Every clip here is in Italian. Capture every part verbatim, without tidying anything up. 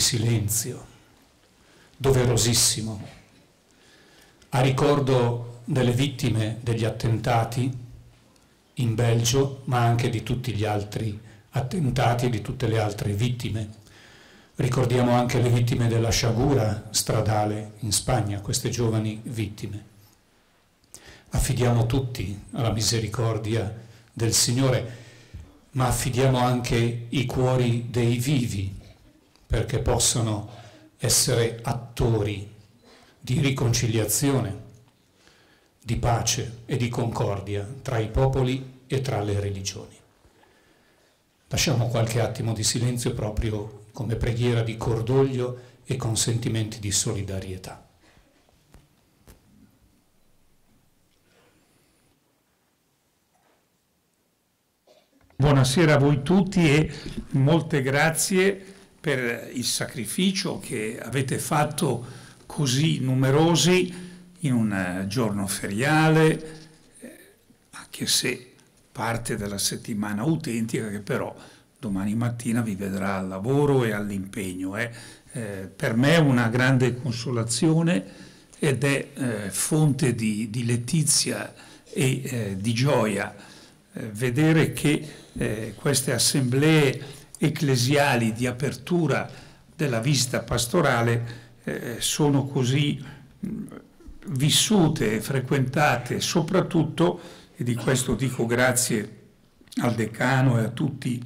silenzio, doverosissimo, a ricordo delle vittime degli attentati in Belgio, ma anche di tutti gli altri attentati e di tutte le altre vittime. Ricordiamo anche le vittime della sciagura stradale in Spagna, queste giovani vittime. Affidiamo tutti alla misericordia del Signore, ma affidiamo anche i cuori dei vivi, perché possano essere attori di riconciliazione, di pace e di concordia tra i popoli e tra le religioni. Lasciamo qualche attimo di silenzio proprio come preghiera di cordoglio e con sentimenti di solidarietà. Buonasera a voi tutti e molte grazie per il sacrificio che avete fatto così numerosi in un giorno feriale, anche se parte della settimana autentica, che però domani mattina vi vedrà al lavoro e all'impegno. Eh. Eh, per me è una grande consolazione ed è eh, fonte di, di letizia e eh, di gioia eh, vedere che eh, queste assemblee ecclesiali di apertura della visita pastorale eh, sono così mh, vissute e frequentate, soprattutto, e di questo dico grazie al decano e a tutti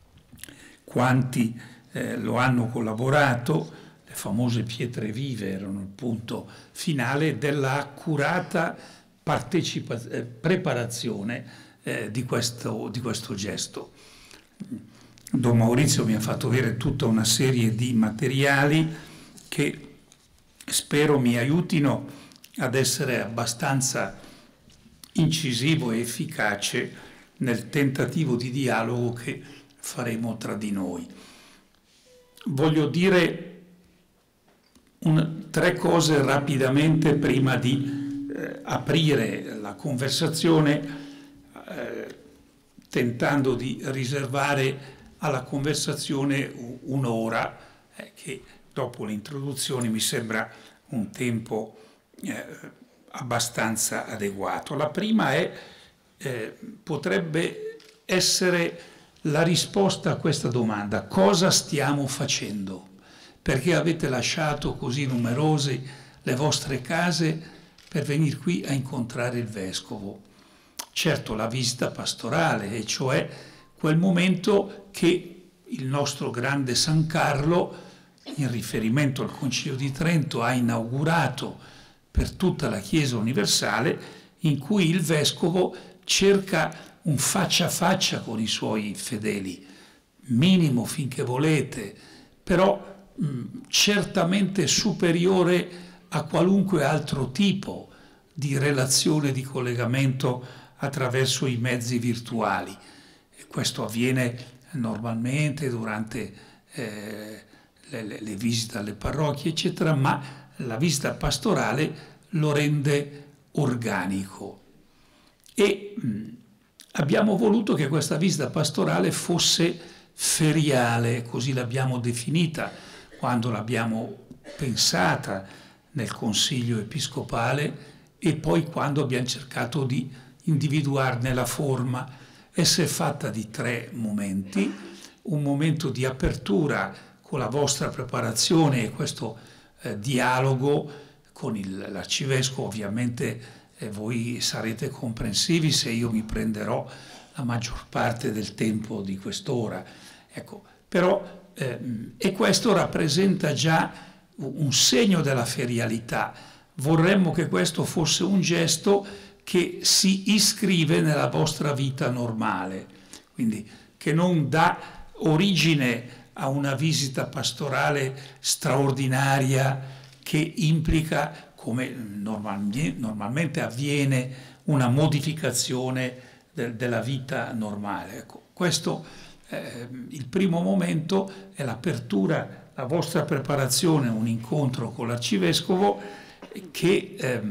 quanti eh, lo hanno collaborato, le famose pietre vive erano il punto finale della accurata partecipa- eh, preparazione eh, di, questo, di questo gesto. Don Maurizio mi ha fatto avere tutta una serie di materiali che spero mi aiutino ad essere abbastanza incisivo e efficace nel tentativo di dialogo che faremo tra di noi. Voglio dire un, tre cose rapidamente prima di eh, aprire la conversazione, eh, tentando di riservare alla conversazione un'ora, eh, che dopo l'introduzione mi sembra un tempo eh, abbastanza adeguato. La prima è, eh, potrebbe essere la risposta a questa domanda: cosa stiamo facendo? Perché avete lasciato così numerose le vostre case per venire qui a incontrare il Vescovo? Certo, la visita pastorale, e cioè quel momento che il nostro grande San Carlo, in riferimento al Concilio di Trento, ha inaugurato per tutta la Chiesa universale, in cui il Vescovo cerca un faccia a faccia con i suoi fedeli, minimo finché volete, però mh, certamente superiore a qualunque altro tipo di relazione, di collegamento attraverso i mezzi virtuali. E questo avviene normalmente durante eh, le, le, le visite alle parrocchie, eccetera, ma la visita pastorale lo rende organico. E mh, abbiamo voluto che questa visita pastorale fosse feriale, così l'abbiamo definita quando l'abbiamo pensata nel Consiglio Episcopale e poi quando abbiamo cercato di individuarne la forma. Essa è fatta di tre momenti: un momento di apertura con la vostra preparazione e questo eh, dialogo con il, l'arcivescovo. Ovviamente eh, voi sarete comprensivi se io mi prenderò la maggior parte del tempo di quest'ora. Ecco, però, eh, e questo rappresenta già un segno della ferialità. Vorremmo che questo fosse un gesto che si iscrive nella vostra vita normale, quindi che non dà origine a una visita pastorale straordinaria che implica, come normalmente avviene, una modificazione de- della vita normale. Ecco, questo, eh, il primo momento è l'apertura, la vostra preparazione, un incontro con l'arcivescovo che eh,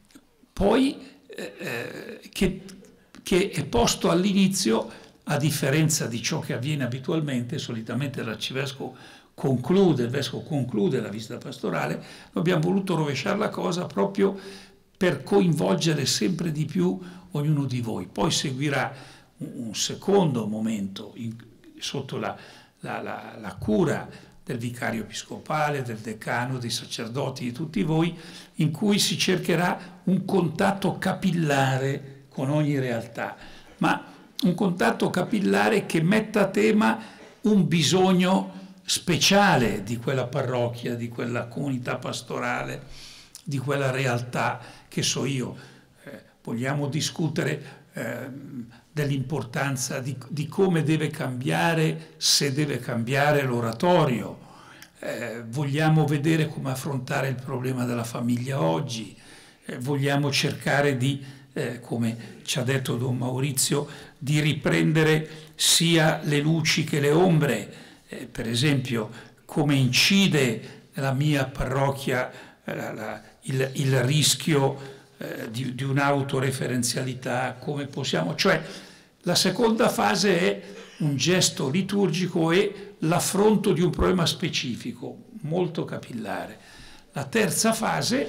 poi eh, che, che è posto all'inizio, a differenza di ciò che avviene abitualmente. Solitamente l'arcivescovo conclude, il vescovo conclude la visita pastorale, noi abbiamo voluto rovesciare la cosa proprio per coinvolgere sempre di più ognuno di voi. Poi seguirà un, un secondo momento in, sotto la, la, la, la cura del vicario episcopale, del decano, dei sacerdoti, di tutti voi, in cui si cercherà un contatto capillare con ogni realtà, ma un contatto capillare che metta a tema un bisogno speciale di quella parrocchia, di quella comunità pastorale, di quella realtà, che so io. Eh, vogliamo discutere eh, dell'importanza di, di come deve cambiare, se deve cambiare l'oratorio. Eh, vogliamo vedere come affrontare il problema della famiglia oggi. Eh, vogliamo cercare di, eh, come ci ha detto Don Maurizio, di riprendere sia le luci che le ombre. Eh, per esempio, come incide nella mia parrocchia eh, la, la, il, il rischio eh, di, di un'autoreferenzialità, come possiamo... Cioè, la seconda fase è un gesto liturgico e l'affronto di un problema specifico, molto capillare. La terza fase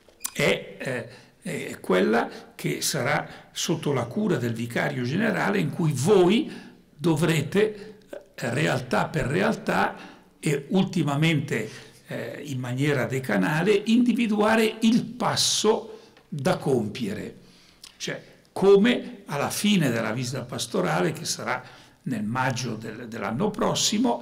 è, eh, è quella che sarà sotto la cura del vicario generale, in cui voi dovrete realtà per realtà e ultimamente eh, in maniera decanale individuare il passo da compiere, cioè come alla fine della visita pastorale, che sarà nel maggio del, dell'anno prossimo,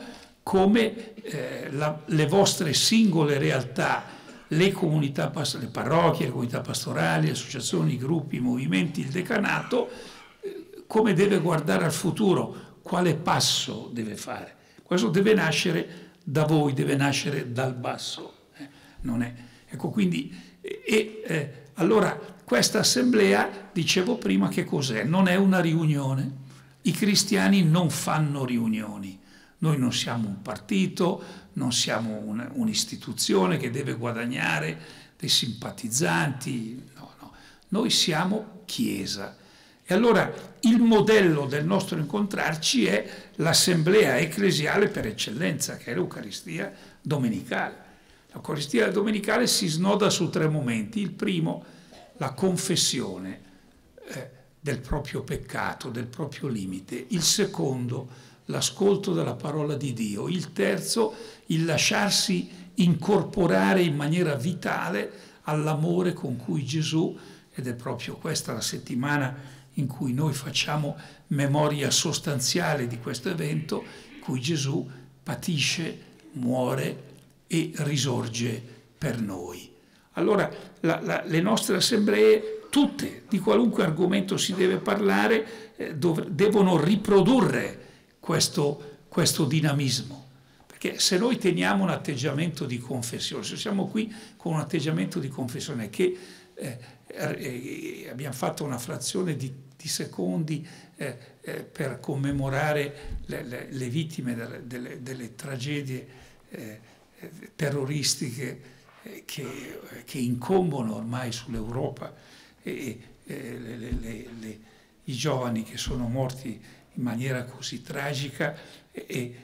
come eh, la, le vostre singole realtà, le comunità, le parrocchie, le comunità pastorali, le associazioni, i gruppi, i movimenti, il decanato, eh, come deve guardare al futuro, quale passo deve fare. Questo deve nascere da voi, deve nascere dal basso. Eh, non è. Ecco, quindi, e, eh, allora questa assemblea, dicevo prima, che cos'è? Non è una riunione. I cristiani non fanno riunioni. Noi non siamo un partito, non siamo un, un'istituzione che deve guadagnare dei simpatizzanti. No, no. Noi siamo Chiesa. E allora il modello del nostro incontrarci è l'assemblea ecclesiale per eccellenza, che è l'Eucaristia domenicale. L'Eucaristia domenicale si snoda su tre momenti. Il primo, la confessione eh, del proprio peccato, del proprio limite. Il secondo, l'ascolto della parola di Dio. Il terzo, il lasciarsi incorporare in maniera vitale all'amore con cui Gesù, ed è proprio questa la settimana in cui noi facciamo memoria sostanziale di questo evento, in cui Gesù patisce, muore e risorge per noi. Allora la, la, le nostre assemblee, tutte, di qualunque argomento si deve parlare, eh, dov- devono riprodurre questo, questo dinamismo. Perché se noi teniamo un atteggiamento di confessione, se siamo qui con un atteggiamento di confessione che eh, eh, abbiamo fatto una frazione di, di secondi eh, eh, per commemorare le, le, le vittime delle, delle, delle tragedie eh, terroristiche eh, che, che incombono ormai sull'Europa, e, e le, le, le, i giovani che sono morti in maniera così tragica, e, e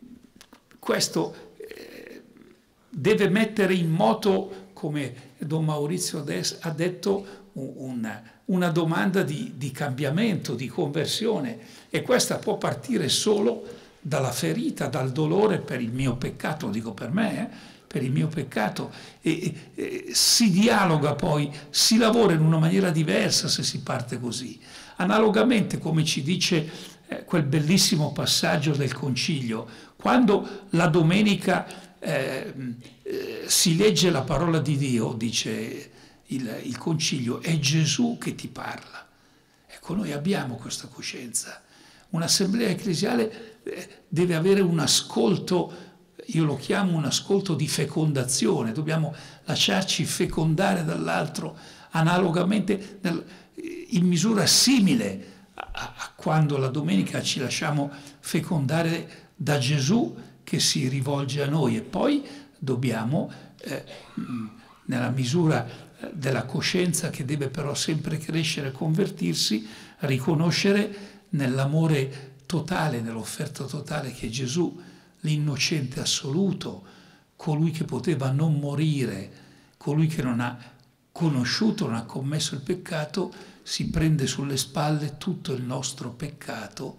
questo eh, deve mettere in moto, come Don Maurizio ha detto, una, una domanda di, di cambiamento, di conversione, e questa può partire solo dalla ferita, dal dolore per il mio peccato, lo dico per me, eh, per il mio peccato, e, e si dialoga poi, si lavora in una maniera diversa se si parte così. Analogamente, come ci dice eh, quel bellissimo passaggio del Concilio, quando la domenica eh, eh, si legge la parola di Dio, dice il, il Concilio, è Gesù che ti parla. Ecco, noi abbiamo questa coscienza. Un'assemblea ecclesiale eh, deve avere un ascolto, io lo chiamo un ascolto di fecondazione, dobbiamo lasciarci fecondare dall'altro, analogamente nel, in misura simile a, a quando la domenica ci lasciamo fecondare da Gesù che si rivolge a noi, e poi dobbiamo, eh, nella misura della coscienza che deve però sempre crescere e convertirsi, riconoscere nell'amore totale, nell'offerta totale che Gesù l'innocente assoluto, colui che poteva non morire, colui che non ha conosciuto, non ha commesso il peccato, si prende sulle spalle tutto il nostro peccato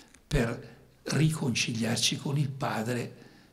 per riconciliarci con il Padre,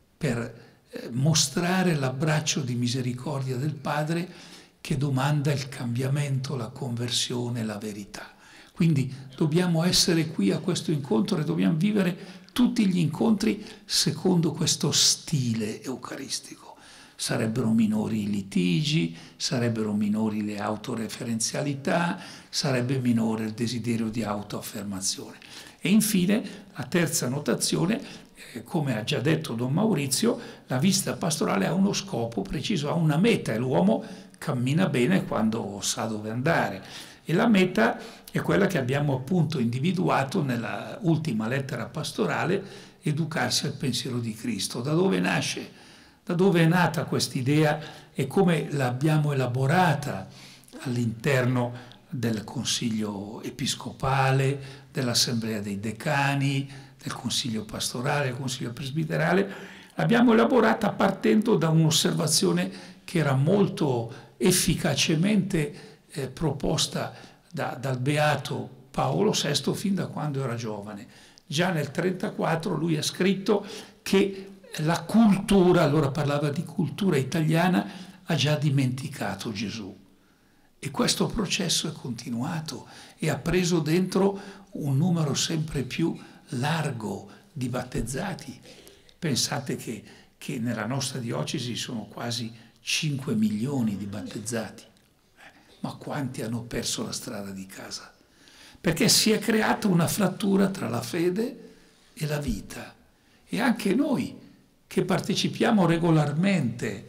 per mostrare l'abbraccio di misericordia del Padre che domanda il cambiamento, la conversione, la verità. Quindi dobbiamo essere qui a questo incontro e dobbiamo vivere tutti gli incontri secondo questo stile eucaristico. Sarebbero minori i litigi, sarebbero minori le autoreferenzialità, sarebbe minore il desiderio di autoaffermazione. E infine, la terza notazione, eh, come ha già detto Don Maurizio, la visita pastorale ha uno scopo preciso, ha una meta, e l'uomo cammina bene quando sa dove andare. E la meta è quella che abbiamo appunto individuato nella ultima lettera pastorale, educarsi al pensiero di Cristo. Da dove nasce? Da dove è nata quest'idea e come l'abbiamo elaborata all'interno del Consiglio Episcopale, dell'Assemblea dei Decani, del Consiglio Pastorale, del Consiglio Presbiterale? L'abbiamo elaborata partendo da un'osservazione che era molto efficacemente eh, proposta da, dal Beato Paolo sesto fin da quando era giovane. Già nel trentaquattro lui ha scritto che la cultura, allora parlava di cultura italiana, ha già dimenticato Gesù. E questo processo è continuato e ha preso dentro un numero sempre più largo di battezzati. Pensate che, che nella nostra diocesi sono quasi cinque milioni di battezzati. Ma quanti hanno perso la strada di casa? Perché si è creata una frattura tra la fede e la vita. E anche noi, che partecipiamo regolarmente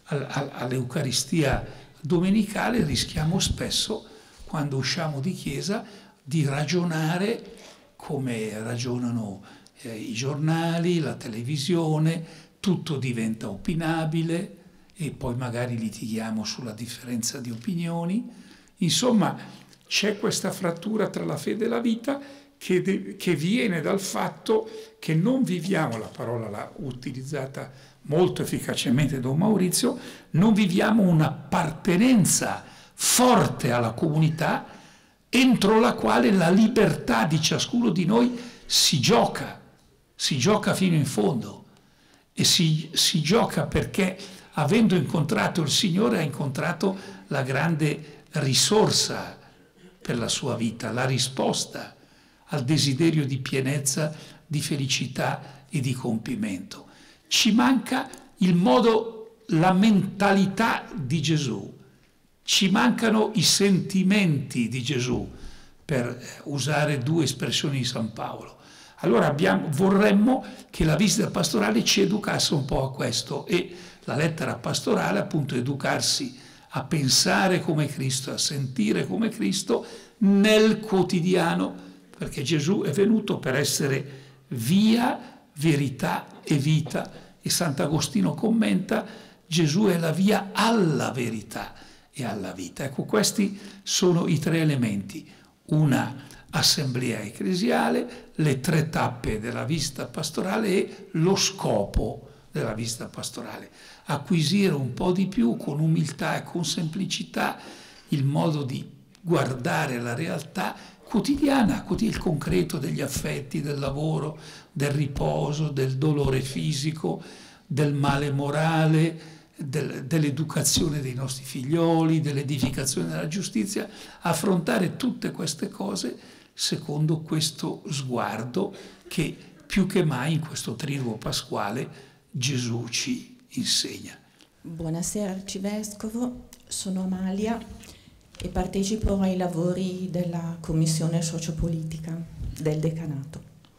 all'Eucaristia domenicale, rischiamo spesso, quando usciamo di chiesa, di ragionare come ragionano eh, i giornali, la televisione, tutto diventa opinabile e poi magari litighiamo sulla differenza di opinioni. Insomma, c'è questa frattura tra la fede e la vita che, de- che viene dal fatto che non viviamo, la parola l'ha utilizzata molto efficacemente Don Maurizio, non viviamo un'appartenenza forte alla comunità entro la quale la libertà di ciascuno di noi si gioca, si gioca fino in fondo e si, si gioca perché avendo incontrato il Signore ha incontrato la grande risorsa per la sua vita, la risposta al desiderio di pienezza, di felicità e di compimento. Ci manca il modo, la mentalità di Gesù, ci mancano i sentimenti di Gesù, per usare due espressioni di San Paolo. Allora abbiamo, vorremmo che la visita pastorale ci educasse un po' a questo e la lettera pastorale appunto educarsi a pensare come Cristo, a sentire come Cristo nel quotidiano, perché Gesù è venuto per essere via, verità e vita. E Sant'Agostino commenta: Gesù è la via alla verità e alla vita. Ecco, questi sono i tre elementi: una assemblea ecclesiale, le tre tappe della visita pastorale e lo scopo della visita pastorale. Acquisire un po' di più con umiltà e con semplicità il modo di guardare la realtà quotidiana, il concreto degli affetti, del lavoro, del riposo, del dolore fisico, del male morale, del, dell'educazione dei nostri figlioli, dell'edificazione della giustizia, affrontare tutte queste cose secondo questo sguardo che più che mai in questo triduo pasquale Gesù ci insegna. Buonasera Arcivescovo, sono Amalia e partecipo ai lavori della Commissione Sociopolitica del Decanato.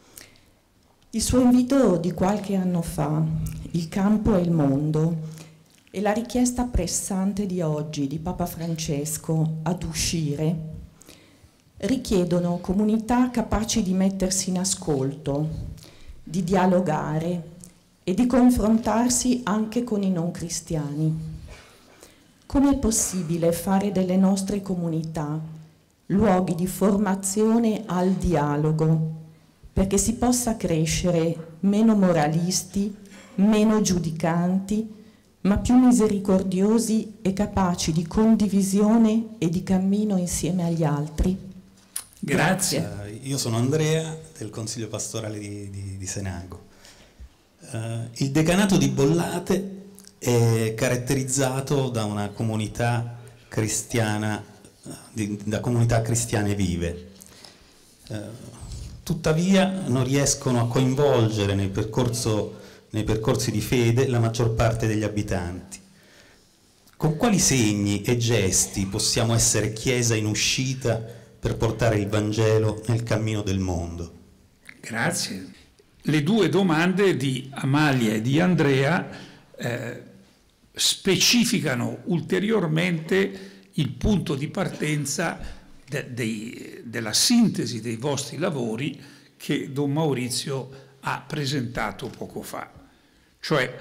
Il suo invito di qualche anno fa, il campo e il mondo, e la richiesta pressante di oggi di Papa Francesco ad uscire richiedono comunità capaci di mettersi in ascolto, di dialogare e di confrontarsi anche con i non cristiani. Com'è possibile fare delle nostre comunità luoghi di formazione al dialogo, perché si possa crescere meno moralisti, meno giudicanti, ma più misericordiosi e capaci di condivisione e di cammino insieme agli altri. Grazie. Grazie. Uh, io sono Andrea del Consiglio Pastorale di, di, di Senago. Uh, il decanato di Bollate è caratterizzato da una comunità cristiana, di, da comunità cristiane vive. Uh, tuttavia non riescono a coinvolgere nel percorso nei percorsi di fede la maggior parte degli abitanti. Con quali segni e gesti possiamo essere Chiesa in uscita per portare il Vangelo nel cammino del mondo? Grazie. Le due domande di Amalia e di Andrea eh, specificano ulteriormente il punto di partenza de, dei, della sintesi dei vostri lavori che Don Maurizio ha presentato poco fa. Cioè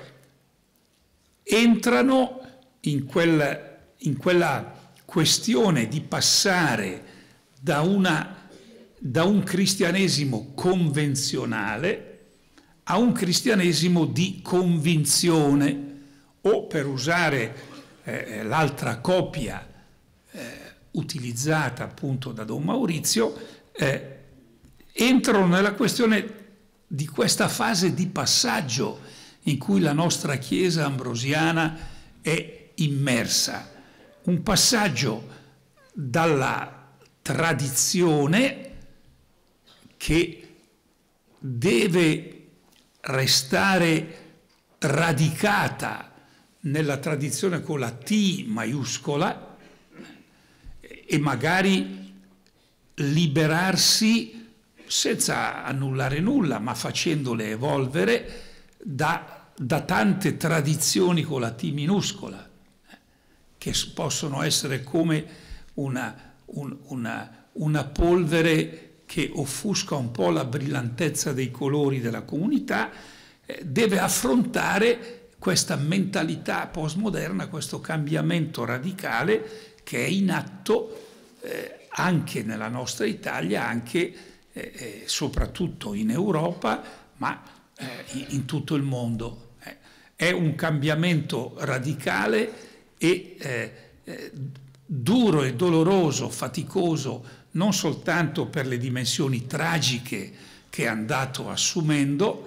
entrano in, quel, in quella questione di passare da, una, da un cristianesimo convenzionale a un cristianesimo di convinzione, o per usare eh, l'altra copia eh, utilizzata appunto da Don Maurizio, eh, entrano nella questione di questa fase di passaggio in cui la nostra Chiesa ambrosiana è immersa, un passaggio dalla tradizione che deve restare radicata nella tradizione con la T maiuscola e magari liberarsi senza annullare nulla, ma facendole evolvere da, da tante tradizioni con la T minuscola, che possono essere come una, un, una, una polvere che offusca un po' la brillantezza dei colori della comunità, eh, deve affrontare questa mentalità postmoderna, questo cambiamento radicale che è in atto eh, anche nella nostra Italia, anche eh, soprattutto in Europa, ma eh, in tutto il mondo. Eh, è un cambiamento radicale e eh, eh, duro e doloroso, faticoso, non soltanto per le dimensioni tragiche che è andato assumendo,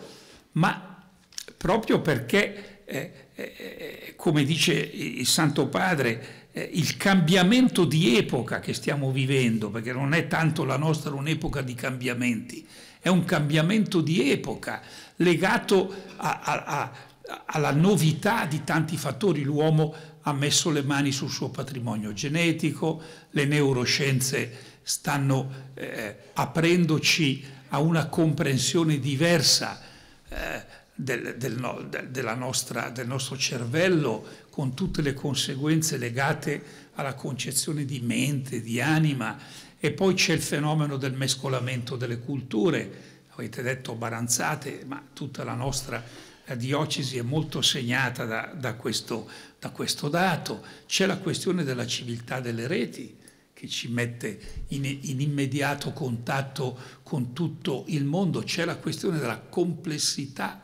ma proprio perché, eh, eh, come dice il Santo Padre, eh, il cambiamento di epoca che stiamo vivendo, perché non è tanto la nostra un'epoca di cambiamenti, è un cambiamento di epoca legato a, a, a, alla novità di tanti fattori. L'uomo ha messo le mani sul suo patrimonio genetico, le neuroscienze stanno eh, aprendoci a una comprensione diversa eh, del, del, no, del, della nostra, del nostro cervello, con tutte le conseguenze legate alla concezione di mente, di anima. E poi c'è il fenomeno del mescolamento delle culture. Avete detto Baranzate, ma tutta la nostra la diocesi è molto segnata da, da, questo, da questo dato. C'è la questione della civiltà delle reti, che ci mette in, in immediato contatto con tutto il mondo. C'è la questione della complessità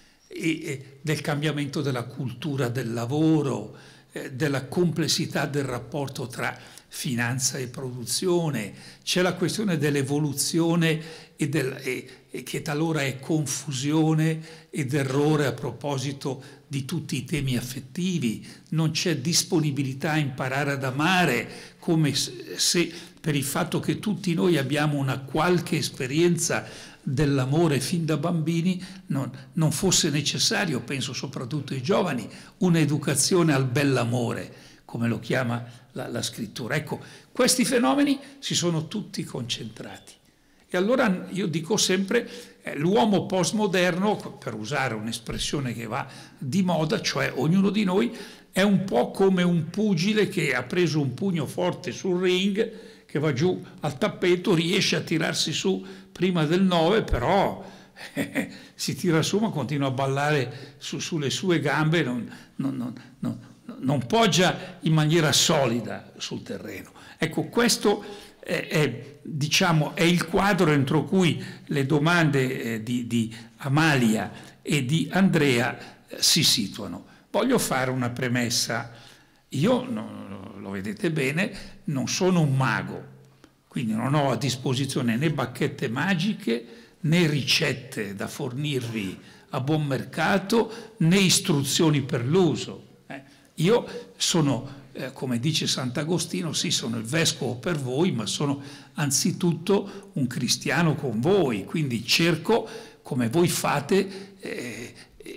e, e del cambiamento della cultura del lavoro, eh, della complessità del rapporto tra finanza e produzione. C'è la questione dell'evoluzione e, del, e, e che talora è confusione ed errore a proposito di tutti i temi affettivi. Non c'è disponibilità a imparare ad amare, come se per il fatto che tutti noi abbiamo una qualche esperienza dell'amore fin da bambini non, non fosse necessario, penso soprattutto ai giovani, un'educazione al bell'amore, come lo chiama la, la scrittura. Ecco, questi fenomeni si sono tutti concentrati. E allora io dico sempre, eh, l'uomo postmoderno, per usare un'espressione che va di moda, cioè ognuno di noi è un po' come un pugile che ha preso un pugno forte sul ring, che va giù al tappeto, riesce a tirarsi su prima del nove, però eh, si tira su ma continua a ballare su, sulle sue gambe, non, non, non, non, non poggia in maniera solida sul terreno. Ecco, questo è, è, diciamo, è il quadro entro cui le domande eh, di, di Amalia e di Andrea eh, si situano. Voglio fare una premessa. Io, no, lo vedete bene, non sono un mago, quindi non ho a disposizione né bacchette magiche, né ricette da fornirvi a buon mercato, né istruzioni per l'uso. Eh, io sono, eh, come dice Sant'Agostino, sì, sono il vescovo per voi, ma sono anzitutto un cristiano con voi, quindi cerco, come voi fate, eh,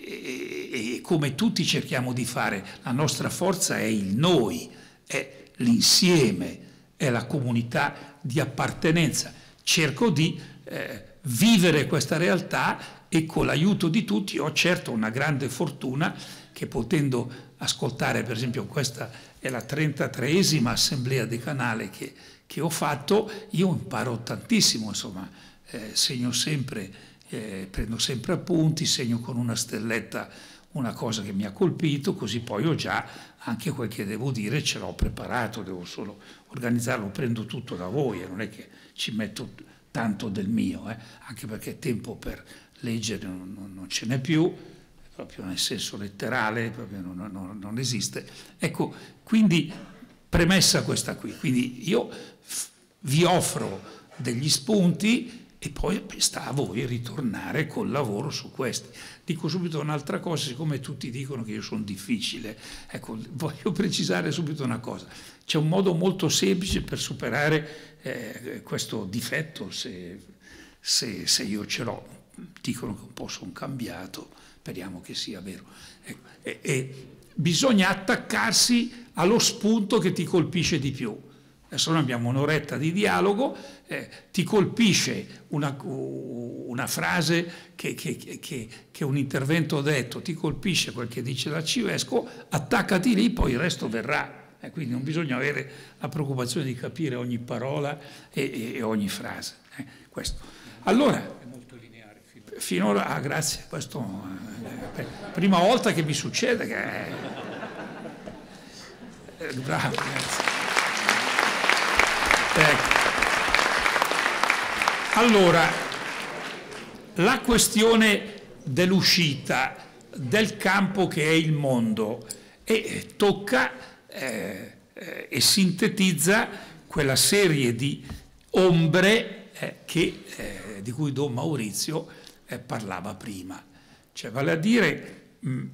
e, e come tutti cerchiamo di fare. La nostra forza è il noi, è l'insieme, è la comunità di appartenenza. Cerco di eh, vivere questa realtà e con l'aiuto di tutti ho certo una grande fortuna che, potendo ascoltare, per esempio, questa è la trentatreesima assemblea decanale che, che ho fatto, io imparo tantissimo, insomma, eh, segno sempre, eh, prendo sempre appunti, segno con una stelletta una cosa che mi ha colpito, così poi ho già anche quel che devo dire, ce l'ho preparato, devo solo organizzarlo, prendo tutto da voi e non è che ci metto tanto del mio, eh, anche perché tempo per leggere non, non, non ce n'è più, proprio nel senso letterale, proprio non, non, non esiste. Ecco, quindi premessa questa qui, quindi io vi offro degli spunti e poi sta a voi ritornare col lavoro su questi. Dico subito un'altra cosa, siccome tutti dicono che io sono difficile, ecco, voglio precisare subito una cosa. C'è un modo molto semplice per superare eh, questo difetto, se, se, se io ce l'ho. Dicono che un po' sono cambiato, speriamo che sia vero. Ecco, e, e bisogna attaccarsi allo spunto che ti colpisce di più. Adesso noi abbiamo un'oretta di dialogo, eh, ti colpisce una, una frase che, che, che, che un intervento detto, ti colpisce quel che dice l'arcivescovo, attaccati lì, poi il resto verrà. Eh, quindi non bisogna avere la preoccupazione di capire ogni parola e, e ogni frase. Eh, questo. Allora, è molto lineare. Finora, ah, grazie, questo è la prima volta che mi succede che è... Eh, bravo, grazie. Ecco. Allora, la questione dell'uscita del campo che è il mondo e tocca eh, eh, e sintetizza quella serie di ombre eh, che, eh, di cui Don Maurizio eh, parlava prima. Cioè, vale a dire, mh,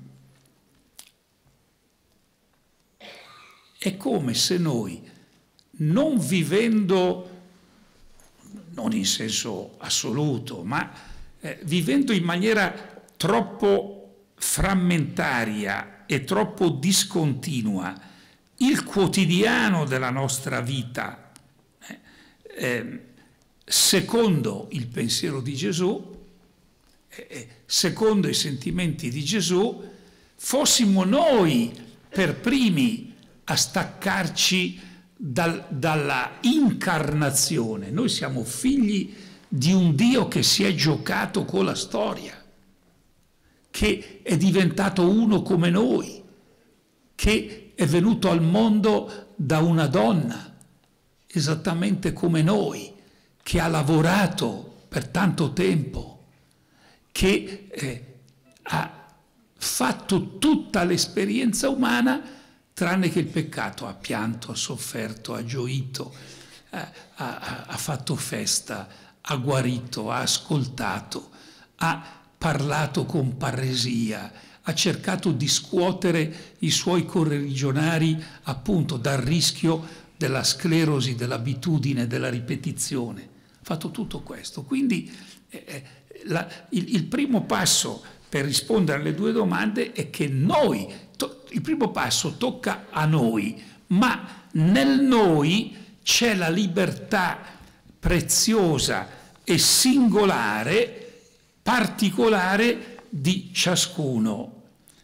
è come se noi, non vivendo, non in senso assoluto, ma eh, vivendo in maniera troppo frammentaria e troppo discontinua il quotidiano della nostra vita, eh, eh, secondo il pensiero di Gesù, eh, secondo i sentimenti di Gesù, fossimo noi per primi a staccarci Dal, dalla incarnazione. Noi siamo figli di un Dio che si è giocato con la storia, che è diventato uno come noi, che è venuto al mondo da una donna, esattamente come noi, che ha lavorato per tanto tempo, che eh, ha fatto tutta l'esperienza umana, tranne che il peccato. Ha pianto, ha sofferto, ha gioito, ha, ha, ha fatto festa, ha guarito, ha ascoltato, ha parlato con parresia, ha cercato di scuotere i suoi correligionari appunto dal rischio della sclerosi, dell'abitudine, della ripetizione. Ha fatto tutto questo. Quindi eh, la, il, il primo passo per rispondere alle due domande è che noi, il primo passo tocca a noi, ma nel noi c'è la libertà preziosa e singolare, particolare di ciascuno.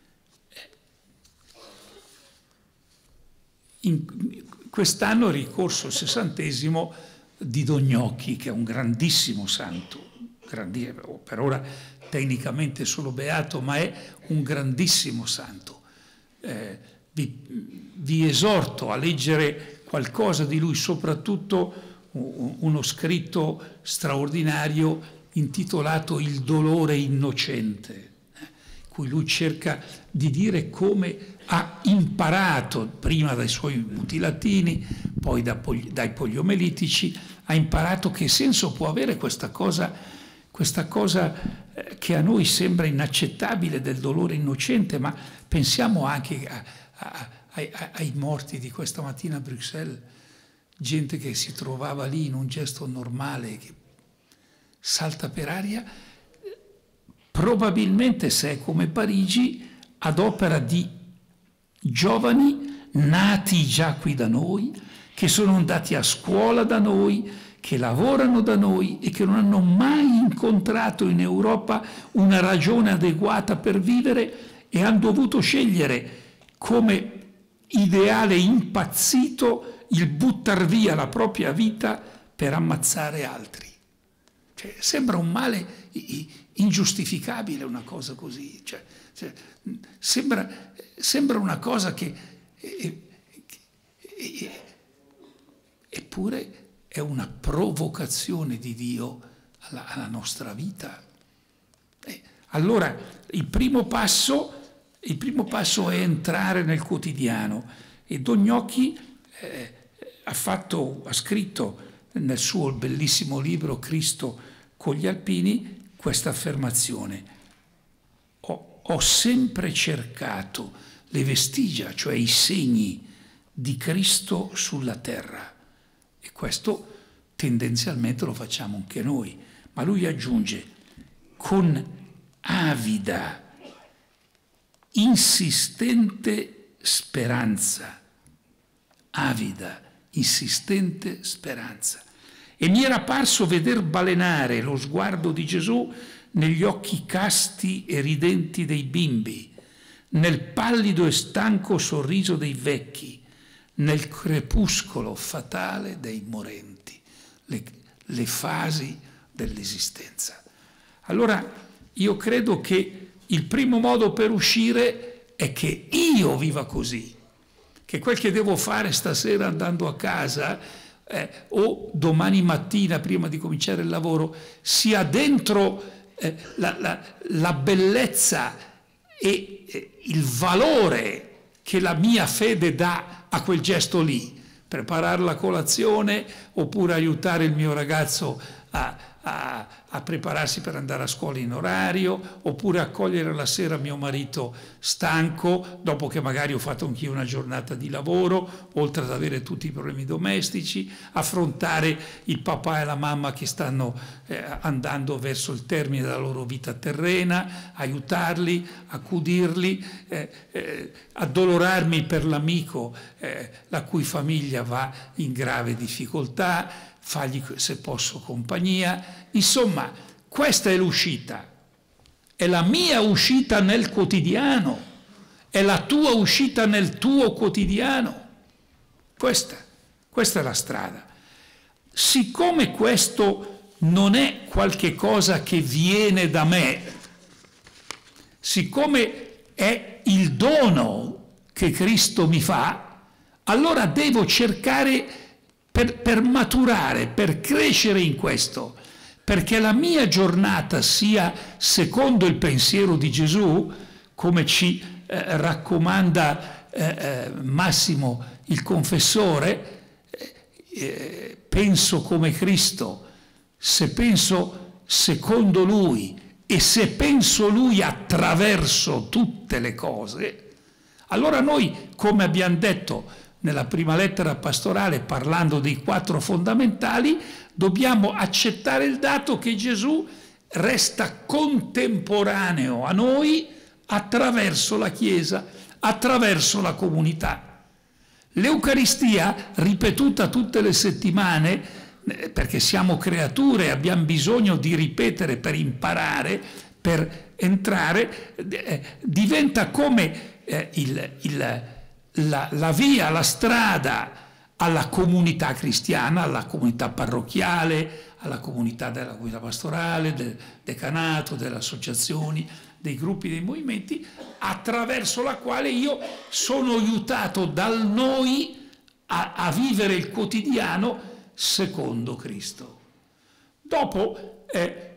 In, quest'anno è ricorso il sessantesimo di Don Gnocchi, che è un grandissimo santo, grandissimo, per ora tecnicamente solo beato, ma è un grandissimo santo. Eh, vi, vi esorto a leggere qualcosa di lui, soprattutto uno scritto straordinario intitolato Il dolore innocente, in cui lui cerca di dire come ha imparato, prima dai suoi mutilatini, poi da, dai poliomelitici, ha imparato che senso può avere questa cosa, questa cosa che a noi sembra inaccettabile del dolore innocente, ma pensiamo anche a, a, a, ai morti di questa mattina a Bruxelles, gente che si trovava lì in un gesto normale, che salta per aria, probabilmente se è come Parigi, ad opera di giovani nati già qui da noi, che sono andati a scuola da noi, che lavorano da noi e che non hanno mai incontrato in Europa una ragione adeguata per vivere e hanno dovuto scegliere come ideale impazzito il buttar via la propria vita per ammazzare altri. Cioè, sembra un male ingiustificabile una cosa così, cioè, cioè, sembra, sembra una cosa che, eh, eh, eppure è una provocazione di Dio alla, alla nostra vita. Eh, allora il primo passo, il primo passo è entrare nel quotidiano, e Don Gnocchi eh, ha, fatto, ha scritto nel suo bellissimo libro Cristo con gli Alpini questa affermazione: ho, ho sempre cercato le vestigia, cioè i segni di Cristo sulla terra, e questo tendenzialmente lo facciamo anche noi, ma lui aggiunge: con avida, insistente speranza, avida, insistente speranza. E mi era parso veder balenare lo sguardo di Gesù negli occhi casti e ridenti dei bimbi, nel pallido e stanco sorriso dei vecchi, nel crepuscolo fatale dei morenti, le, le fasi dell'esistenza. Allora io credo che il primo modo per uscire è che io viva così, che quel che devo fare stasera andando a casa Eh, o domani mattina prima di cominciare il lavoro sia dentro eh, la, la, la bellezza e eh, il valore che la mia fede dà a quel gesto lì, preparare la colazione oppure aiutare il mio ragazzo a, a, a prepararsi per andare a scuola in orario, oppure accogliere la sera mio marito stanco dopo che magari ho fatto anch'io una giornata di lavoro, oltre ad avere tutti i problemi domestici, affrontare il papà e la mamma che stanno eh, andando verso il termine della loro vita terrena, aiutarli, accudirli, eh, eh, addolorarmi per l'amico eh, la cui famiglia va in grave difficoltà, fargli se posso compagnia. Insomma, questa è l'uscita, è la mia uscita nel quotidiano, è la tua uscita nel tuo quotidiano. Questa, questa è la strada. Siccome questo non è qualche cosa che viene da me, siccome è il dono che Cristo mi fa, allora devo cercare Per, per maturare, per crescere in questo, perché la mia giornata sia secondo il pensiero di Gesù, come ci eh, raccomanda eh, eh, Massimo il confessore, eh, penso come Cristo, se penso secondo Lui e se penso Lui attraverso tutte le cose, allora noi, come abbiamo detto nella prima lettera pastorale, parlando dei quattro fondamentali, dobbiamo accettare il dato che Gesù resta contemporaneo a noi attraverso la Chiesa, attraverso la comunità. L'Eucaristia, ripetuta tutte le settimane, perché siamo creature e abbiamo bisogno di ripetere per imparare, per entrare, eh, diventa come eh, il... il La, la via, la strada alla comunità cristiana, alla comunità parrocchiale, alla comunità della guida pastorale, del decanato, delle associazioni, dei gruppi, dei movimenti, attraverso la quale io sono aiutato dal noi a, a vivere il quotidiano secondo Cristo. Dopo, eh,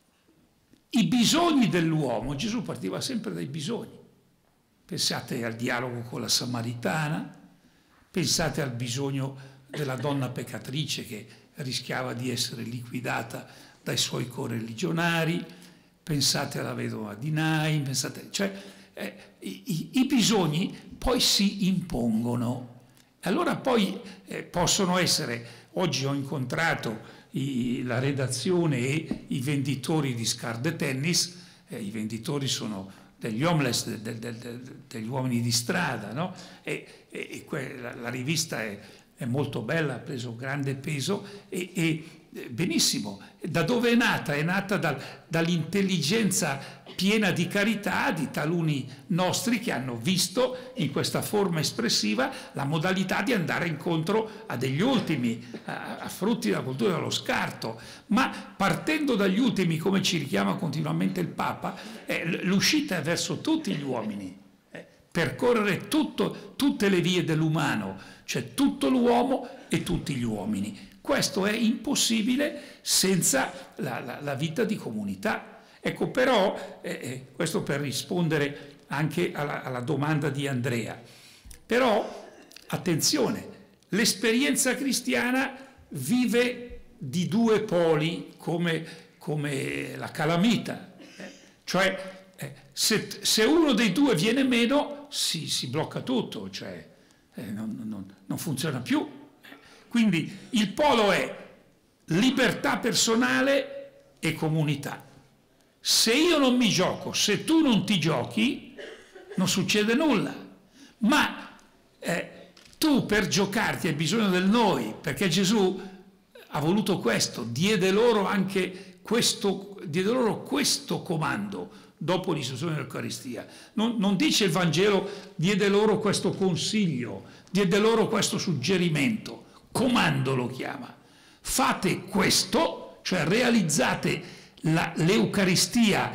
i bisogni dell'uomo, Gesù partiva sempre dai bisogni. Pensate al dialogo con la Samaritana, pensate al bisogno della donna peccatrice che rischiava di essere liquidata dai suoi correligionari, pensate alla vedova di Nain, pensate, cioè eh, i, i bisogni poi si impongono. Allora poi eh, possono essere, oggi ho incontrato i, la redazione e i venditori di scarpe tennis, eh, i venditori sono degli homeless, de, de, de, de, degli uomini di strada, no? E, e, e que, la, la rivista è, è molto bella, ha preso grande peso e, e benissimo. Da dove è nata? È nata dal, dall'intelligenza piena di carità di taluni nostri che hanno visto in questa forma espressiva la modalità di andare incontro a degli ultimi, a, a frutti della cultura dello scarto. Ma partendo dagli ultimi, come ci richiama continuamente il Papa, eh, l'uscita è verso tutti gli uomini, eh, percorrere tutto, tutte le vie dell'umano, cioè tutto l'uomo e tutti gli uomini. Questo è impossibile senza la, la, la vita di comunità. Ecco, però, eh, questo per rispondere anche alla, alla domanda di Andrea, però, attenzione, l'esperienza cristiana vive di due poli come, come la calamita, eh, cioè eh, se, se uno dei due viene meno si, si blocca tutto, cioè eh, non, non, non funziona più. Quindi il polo è libertà personale e comunità. Se io non mi gioco, se tu non ti giochi, non succede nulla. Ma eh, tu per giocarti hai bisogno del noi, perché Gesù ha voluto questo, diede loro anche questo, diede loro questo comando dopo l'istituzione dell'Eucaristia. Non, non dice il Vangelo, diede loro questo consiglio, diede loro questo suggerimento. Comando lo chiama. Fate questo, cioè realizzate la, l'Eucaristia,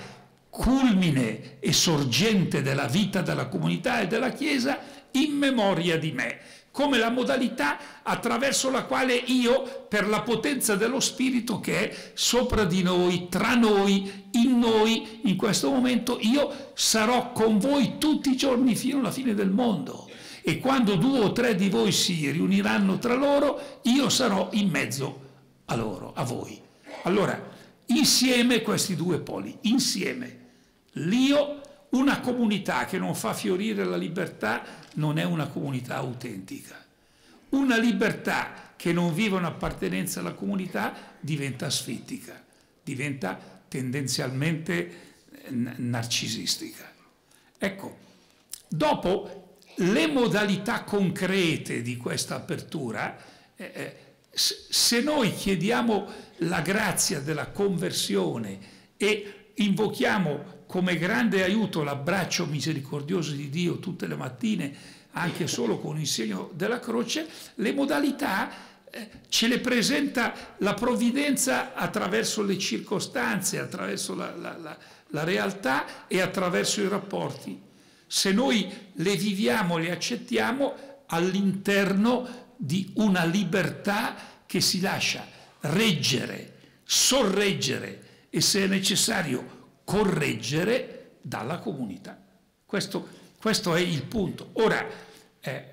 culmine e sorgente della vita della comunità e della Chiesa, in memoria di me, come la modalità attraverso la quale io, per la potenza dello Spirito che è sopra di noi, tra noi, in noi, in questo momento, io sarò con voi tutti i giorni fino alla fine del mondo. E quando due o tre di voi si riuniranno tra loro, io sarò in mezzo a loro, a voi. Allora, insieme questi due poli, insieme. L'io, una comunità che non fa fiorire la libertà, non è una comunità autentica. Una libertà che non vive un'appartenenza alla comunità diventa asfittica, diventa tendenzialmente narcisistica. Ecco, dopo le modalità concrete di questa apertura, eh, se noi chiediamo la grazia della conversione e invochiamo come grande aiuto l'abbraccio misericordioso di Dio tutte le mattine, anche solo con il segno della croce, le modalità eh, ce le presenta la provvidenza attraverso le circostanze, attraverso la, la, la, la realtà e attraverso i rapporti. Se noi le viviamo, le accettiamo all'interno di una libertà che si lascia reggere, sorreggere e, se è necessario, correggere dalla comunità. Questo, questo è il punto. Ora, eh,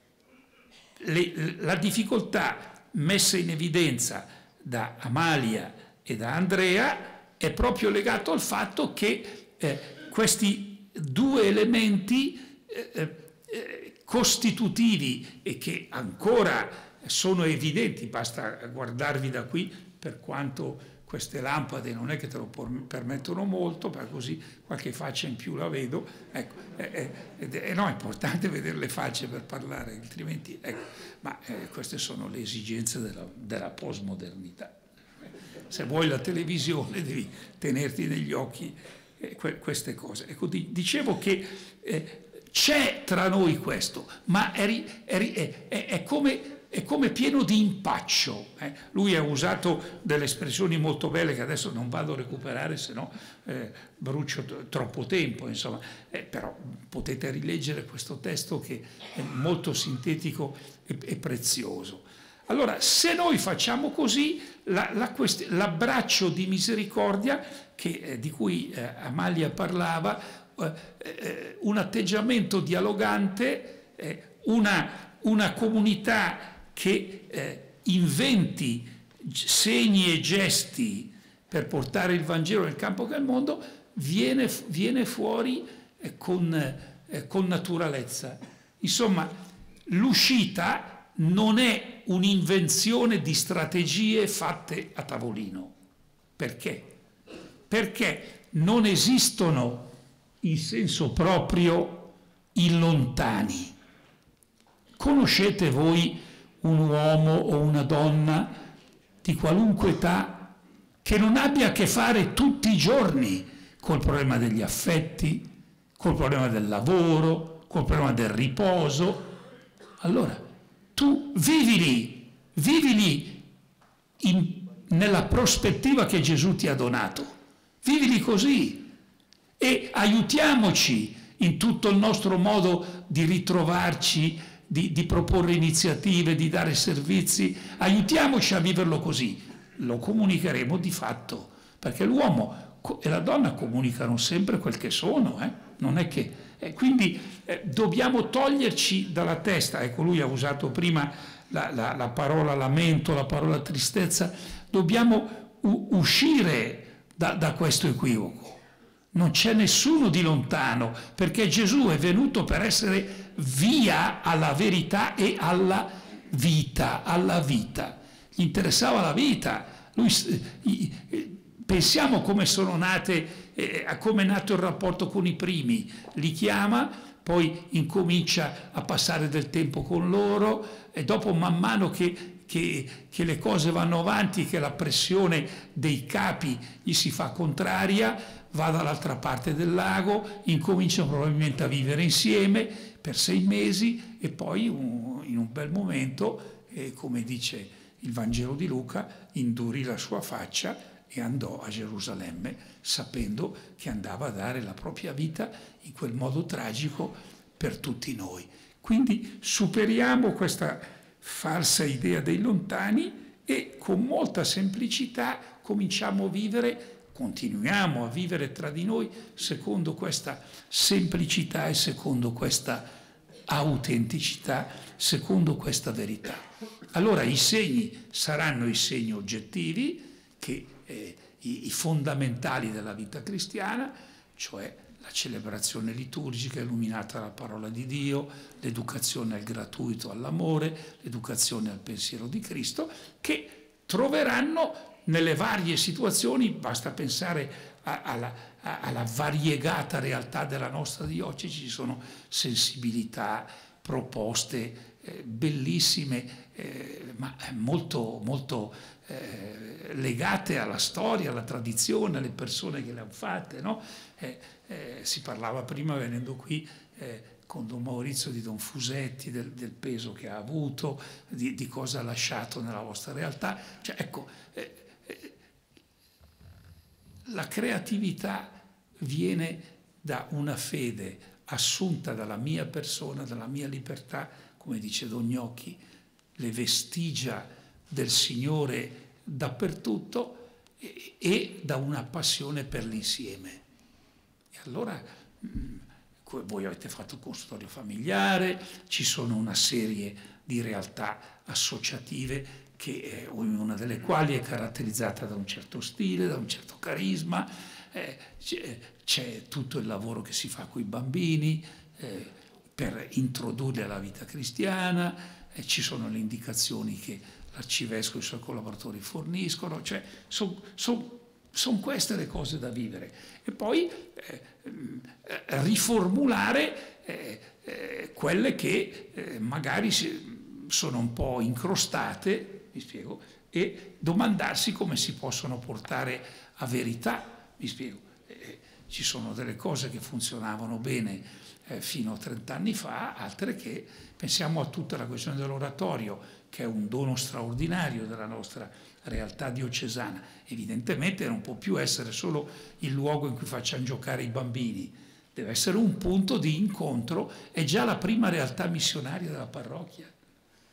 le, la difficoltà messa in evidenza da Amalia e da Andrea è proprio legata al fatto che eh, questi due elementi eh, eh, costitutivi e che ancora sono evidenti, basta guardarvi da qui, per quanto queste lampade non è che te lo permettono molto, per così qualche faccia in più la vedo, ecco, eh, eh, eh, no, è importante vedere le facce per parlare, altrimenti, ecco, ma eh, queste sono le esigenze della, della postmodernità. Se vuoi la televisione devi tenerti negli occhi queste cose. Ecco, dicevo che eh, c'è tra noi questo, ma è, è, è, è, come, è come pieno di impaccio. Eh. Lui ha usato delle espressioni molto belle che adesso non vado a recuperare, se no eh, brucio t- troppo tempo, insomma. Eh, però potete rileggere questo testo che è molto sintetico e, e prezioso. Allora, se noi facciamo così, la, la l'abbraccio di misericordia che, eh, di cui eh, Amalia parlava, eh, eh, un atteggiamento dialogante, eh, una, una comunità che eh, inventi segni e gesti per portare il Vangelo nel campo che è il mondo, viene, viene fuori eh, con, eh, con naturalezza. Insomma, l'uscita non è un'invenzione di strategie fatte a tavolino. Perché? Perché non esistono in senso proprio i lontani. Conoscete voi un uomo o una donna di qualunque età che non abbia a che fare tutti i giorni col problema degli affetti, col problema del lavoro, col problema del riposo? Allora, tu vivili, vivili in, nella prospettiva che Gesù ti ha donato, vivili così e aiutiamoci in tutto il nostro modo di ritrovarci, di, di proporre iniziative, di dare servizi, aiutiamoci a viverlo così. Lo comunicheremo di fatto, perché l'uomo e la donna comunicano sempre quel che sono, eh? Non è che... Eh, quindi eh, dobbiamo toglierci dalla testa, ecco, lui ha usato prima la, la, la parola lamento, la parola tristezza, dobbiamo u- uscire da, da questo equivoco. Non c'è nessuno di lontano, perché Gesù è venuto per essere via alla verità e alla vita, alla vita. Gli interessava la vita. Lui, eh, pensiamo come sono nate, eh, a come è nato il rapporto con i primi. Li chiama, poi incomincia a passare del tempo con loro e dopo man mano che, che, che le cose vanno avanti, che la pressione dei capi gli si fa contraria, va dall'altra parte del lago, incominciano probabilmente a vivere insieme per sei mesi e poi un, in un bel momento, eh, come dice il Vangelo di Luca, indurì la sua faccia e andò a Gerusalemme sapendo che andava a dare la propria vita in quel modo tragico per tutti noi. Quindi superiamo questa falsa idea dei lontani e con molta semplicità cominciamo a vivere, continuiamo a vivere tra di noi secondo questa semplicità e secondo questa autenticità, secondo questa verità. Allora i segni saranno i segni oggettivi, che eh, i, i fondamentali della vita cristiana, cioè la celebrazione liturgica illuminata dalla parola di Dio, l'educazione al gratuito, all'amore, l'educazione al pensiero di Cristo, che troveranno nelle varie situazioni, basta pensare a, alla, a, alla variegata realtà della nostra diocesi, ci sono sensibilità, proposte eh, bellissime, eh, ma molto, molto eh, legate alla storia, alla tradizione, alle persone che le hanno fatte, no? Eh, eh, si parlava prima venendo qui eh, con Don Maurizio di Don Fusetti, del, del peso che ha avuto, di, di cosa ha lasciato nella vostra realtà. Cioè, ecco, eh, eh, la creatività viene da una fede assunta dalla mia persona, dalla mia libertà, come dice Don Gnocchi, le vestigia del Signore dappertutto e, e da una passione per l'insieme. E allora mh, voi avete fatto il consultorio familiare, ci sono una serie di realtà associative, che, eh, ognuna delle quali è caratterizzata da un certo stile, da un certo carisma, eh, c'è, c'è tutto il lavoro che si fa con i bambini eh, per introdurli alla vita cristiana, eh, ci sono le indicazioni che l'arcivescovo e i suoi collaboratori forniscono, cioè sono son, son queste le cose da vivere. E poi eh, eh, riformulare eh, eh, quelle che eh, magari si, sono un po' incrostate, mi spiego, e domandarsi come si possono portare a verità, mi spiego. Eh, ci sono delle cose che funzionavano bene eh, fino a trent'anni fa, altre che, pensiamo a tutta la questione dell'oratorio, che è un dono straordinario della nostra realtà diocesana. Evidentemente non può più essere solo il luogo in cui facciamo giocare i bambini, deve essere un punto di incontro, è già la prima realtà missionaria della parrocchia.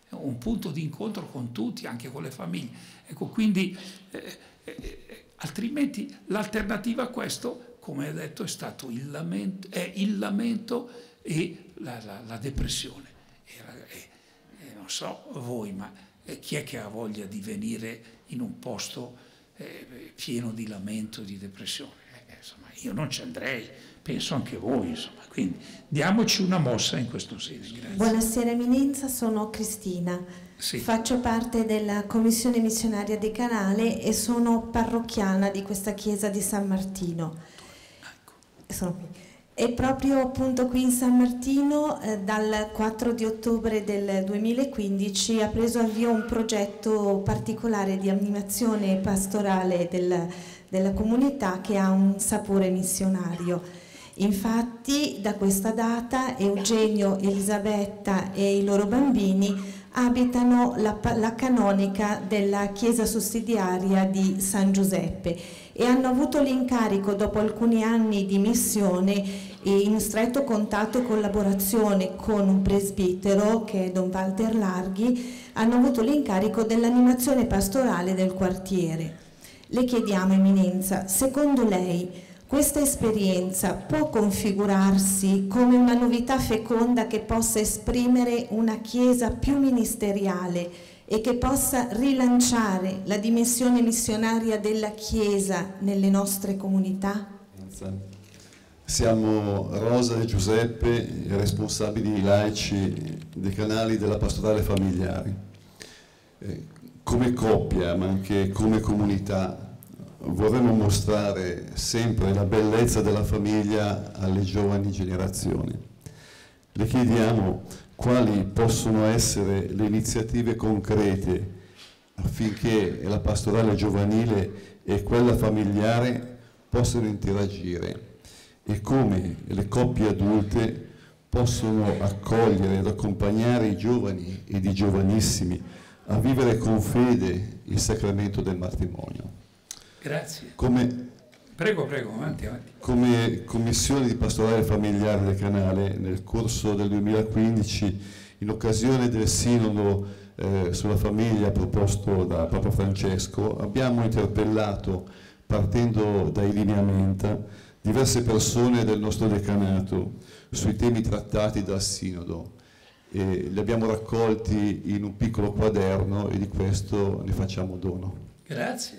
un punto di incontro con tutti, anche con le famiglie. Ecco, quindi eh, eh, altrimenti l'alternativa a questo, come hai detto, è stato il lamento, è il lamento e la, la, la depressione. E, e, e non so voi, ma eh, chi è che ha voglia di venire in un posto eh, pieno di lamento e di depressione? Eh, insomma, io non ci andrei, penso anche voi, insomma. Quindi diamoci una mossa in questo senso. Grazie. Buonasera Eminenza, sono Cristina, sì. Faccio parte della Commissione Missionaria Decanale e sono parrocchiana di questa chiesa di San Martino. Ecco. Sono qui. E proprio appunto qui in San Martino eh, dal quattro di ottobre del duemilaquindici ha preso avvio un progetto particolare di animazione pastorale del, della comunità che ha un sapore missionario. Infatti da questa data Eugenio, Elisabetta e i loro bambini abitano la, la canonica della chiesa sussidiaria di San Giuseppe e hanno avuto l'incarico, dopo alcuni anni di missione e in stretto contatto e collaborazione con un presbitero che è Don Walter Larghi, hanno avuto l'incarico dell'animazione pastorale del quartiere. Le chiediamo, Eminenza, secondo lei questa esperienza può configurarsi come una novità feconda che possa esprimere una Chiesa più ministeriale e che possa rilanciare la dimensione missionaria della Chiesa nelle nostre comunità? Siamo Rosa e Giuseppe, responsabili laici dei canali della pastorale familiare. Eh, come coppia, ma anche come comunità, vorremmo mostrare sempre la bellezza della famiglia alle giovani generazioni. Le chiediamo quali possono essere le iniziative concrete affinché la pastorale giovanile e quella familiare possano interagire e come le coppie adulte possono accogliere ed accompagnare i giovani ed i giovanissimi a vivere con fede il sacramento del matrimonio. Grazie. Come, prego, prego, avanti, avanti. Come commissione di pastorale familiare del canale, nel corso del duemilaquindici, in occasione del sinodo eh, sulla famiglia proposto da Papa Francesco, abbiamo interpellato, partendo dai lineamenta, diverse persone del nostro decanato sui temi trattati dal sinodo. E li abbiamo raccolti in un piccolo quaderno e di questo ne facciamo dono. Grazie.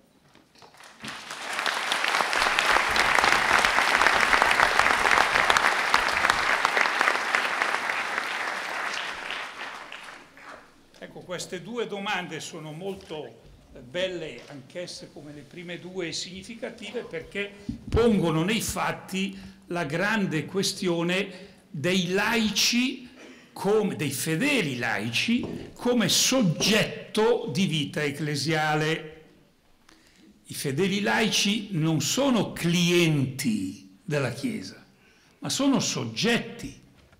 Ecco, queste due domande sono molto belle, anch'esse come le prime due, e significative perché pongono nei fatti la grande questione dei laici, come, dei fedeli laici, come soggetto di vita ecclesiale. I fedeli laici non sono clienti della Chiesa, ma sono soggetti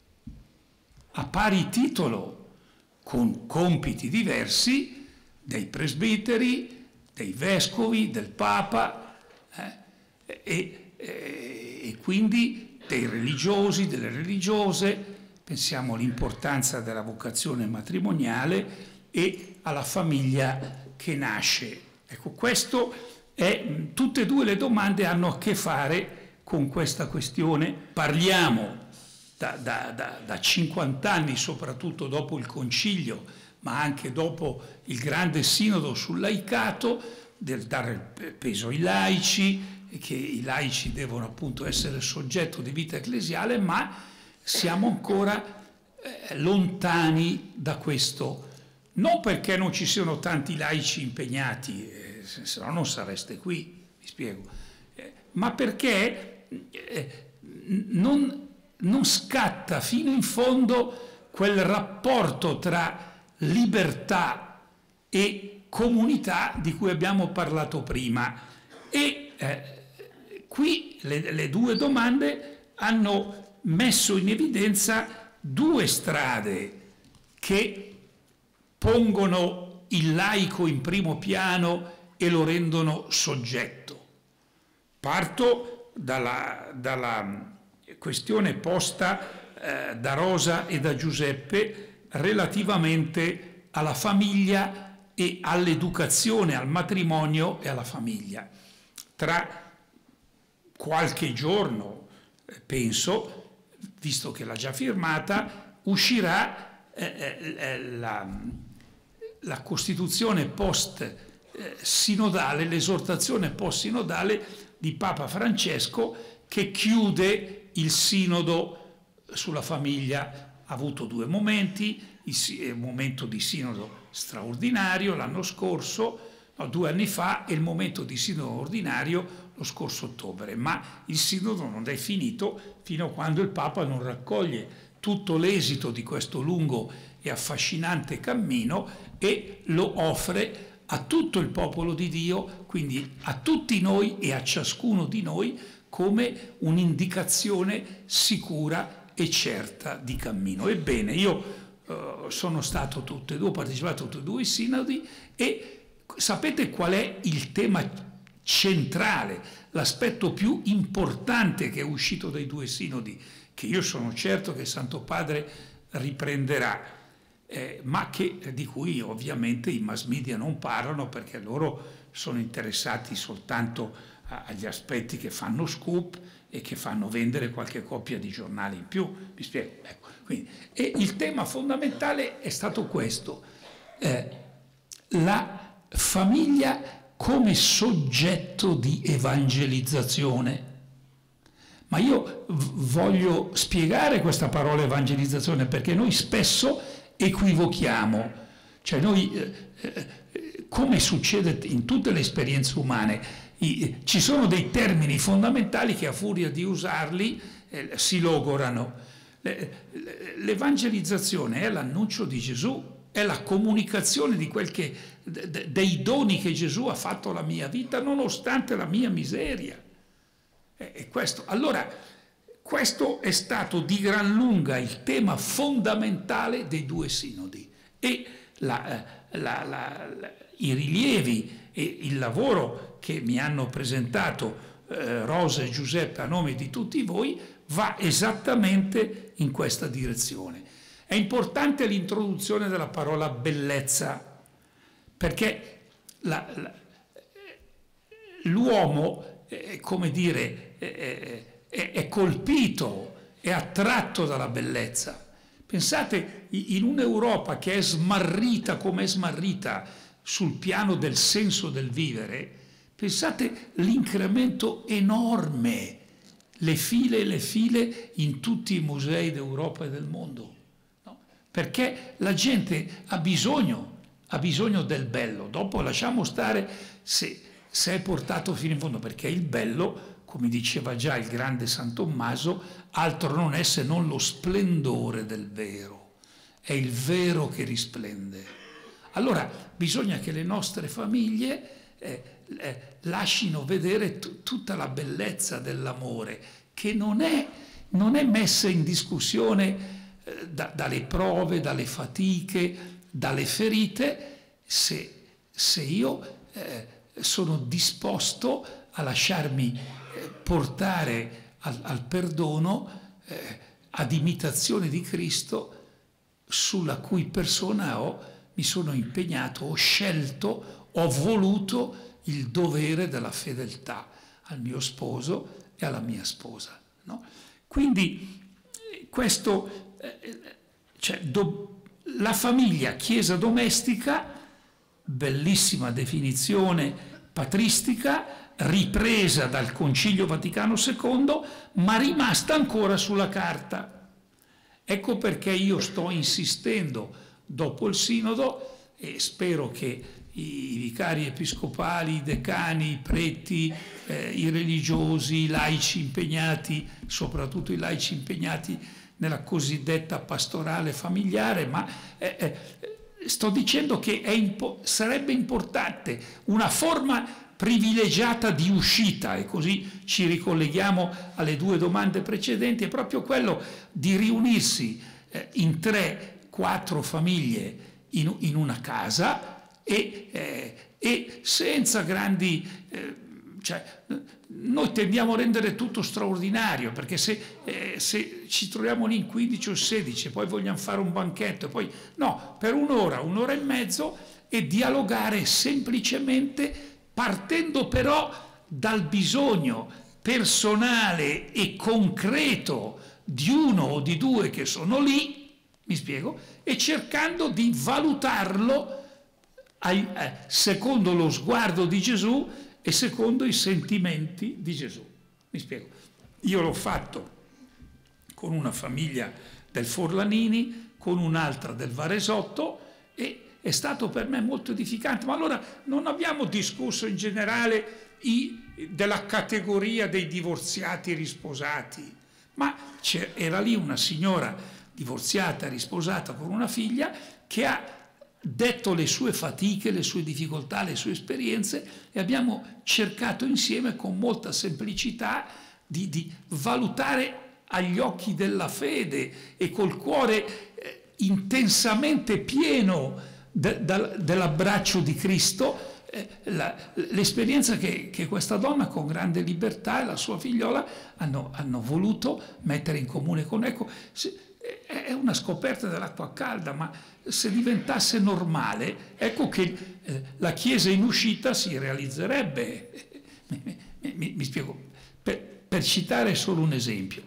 a pari titolo, con compiti diversi, dei presbiteri, dei vescovi, del Papa eh, e, e, e quindi dei religiosi, delle religiose. Pensiamo all'importanza della vocazione matrimoniale e alla famiglia che nasce. Ecco, questo è, tutte e due le domande hanno a che fare con questa questione. Parliamo Da, da, da, da cinquanta anni, soprattutto dopo il Concilio, ma anche dopo il grande sinodo sul laicato, del dare peso ai laici, che i laici devono appunto essere soggetto di vita ecclesiale, ma siamo ancora eh, lontani da questo, non perché non ci siano tanti laici impegnati, eh, se no non sareste qui, mi spiego, eh, ma perché eh, non... non scatta fino in fondo quel rapporto tra libertà e comunità di cui abbiamo parlato prima. E eh, qui le, le due domande hanno messo in evidenza due strade che pongono il laico in primo piano e lo rendono soggetto. Parto dalla... dalla questione posta eh, da Rosa e da Giuseppe relativamente alla famiglia e all'educazione, al matrimonio e alla famiglia. Tra qualche giorno, penso, visto che l'ha già firmata, uscirà eh, eh, la, la Costituzione post-sinodale, l'esortazione post-sinodale di Papa Francesco, che chiude il sinodo sulla famiglia. Ha avuto due momenti, il momento di sinodo straordinario l'anno scorso, no, due anni fa, e il momento di sinodo ordinario lo scorso ottobre, ma il sinodo non è finito fino a quando il Papa non raccoglie tutto l'esito di questo lungo e affascinante cammino e lo offre a tutto il popolo di Dio, quindi a tutti noi e a ciascuno di noi, come un'indicazione sicura e certa di cammino. Ebbene, io eh, sono stato tutte e due, ho partecipato a tutti e due i sinodi, e sapete qual è il tema centrale, l'aspetto più importante che è uscito dai due sinodi, che io sono certo che il Santo Padre riprenderà, eh, ma che, di cui ovviamente i mass media non parlano, perché loro sono interessati soltanto a, agli aspetti che fanno scoop e che fanno vendere qualche copia di giornale in più. Vi spiego. Ecco, quindi, e il tema fondamentale è stato questo, eh, la famiglia come soggetto di evangelizzazione. Ma io voglio spiegare questa parola evangelizzazione, perché noi spesso equivochiamo, cioè noi, eh, eh, come succede in tutte le esperienze umane, i, ci sono dei termini fondamentali che a furia di usarli eh, si logorano. Le, le, l'evangelizzazione è l'annuncio di Gesù, è la comunicazione di quel che, de, dei doni che Gesù ha fatto alla mia vita, nonostante la mia miseria. E questo, allora, questo è stato di gran lunga il tema fondamentale dei due sinodi, e la, la, la, la, i rilievi e il lavoro che mi hanno presentato eh, Rosa e Giuseppe a nome di tutti voi va esattamente in questa direzione. È importante l'introduzione della parola bellezza, perché la, la, l'uomo, eh, come dire, eh, è, è colpito, è attratto dalla bellezza. Pensate, in un'Europa che è smarrita come è smarrita sul piano del senso del vivere, pensate l'incremento enorme, le file e le file in tutti i musei d'Europa e del mondo, no? Perché la gente ha bisogno, ha bisogno del bello. Dopo lasciamo stare se, se è portato fino in fondo, perché il bello, come diceva già il grande San Tommaso, altro non è se non lo splendore del vero, è il vero che risplende. Allora bisogna che le nostre famiglie eh, eh, lascino vedere t- tutta la bellezza dell'amore, che non è, non è messa in discussione eh, da, dalle prove, dalle fatiche, dalle ferite, se, se io eh, sono disposto a lasciarmi eh, portare al, al perdono eh, ad imitazione di Cristo, sulla cui persona ho mi sono impegnato, ho scelto, ho voluto il dovere della fedeltà al mio sposo e alla mia sposa, no? Quindi questo, eh, cioè, do, la famiglia, chiesa domestica, bellissima definizione patristica, ripresa dal Concilio Vaticano secondo, ma rimasta ancora sulla carta. Ecco perché io sto insistendo dopo il sinodo, e spero che i vicari episcopali, i decani, i preti, eh, i religiosi, i laici impegnati, soprattutto i laici impegnati nella cosiddetta pastorale familiare, ma eh, eh, sto dicendo che è impo- sarebbe importante una forma privilegiata di uscita, e così ci ricolleghiamo alle due domande precedenti, è proprio quello di riunirsi eh, in tre, quattro famiglie in, in una casa e, eh, e senza grandi, eh, cioè, noi tendiamo a rendere tutto straordinario, perché se, eh, se ci troviamo lì in quindici o sedici e poi vogliamo fare un banchetto, e poi no, per un'ora, un'ora e mezzo, e dialogare semplicemente partendo però dal bisogno personale e concreto di uno o di due che sono lì, mi spiego, e cercando di valutarlo ai, eh, secondo lo sguardo di Gesù e secondo i sentimenti di Gesù. Mi spiego. Io l'ho fatto con una famiglia del Forlanini, con un'altra del Varesotto, e è stato per me molto edificante. Ma allora non abbiamo discusso in generale i, della categoria dei divorziati risposati, ma era lì una signora divorziata, risposata con una figlia, che ha detto le sue fatiche, le sue difficoltà, le sue esperienze, e abbiamo cercato insieme con molta semplicità di, di valutare agli occhi della fede e col cuore eh, intensamente pieno de, de, dell'abbraccio di Cristo, eh, l'esperienza che, che questa donna con grande libertà e la sua figliola hanno, hanno voluto mettere in comune con noi. Ecco, se, è una scoperta dell'acqua calda, ma se diventasse normale, ecco che eh, la Chiesa in uscita si realizzerebbe. Mi, mi, mi spiego, per, per citare solo un esempio.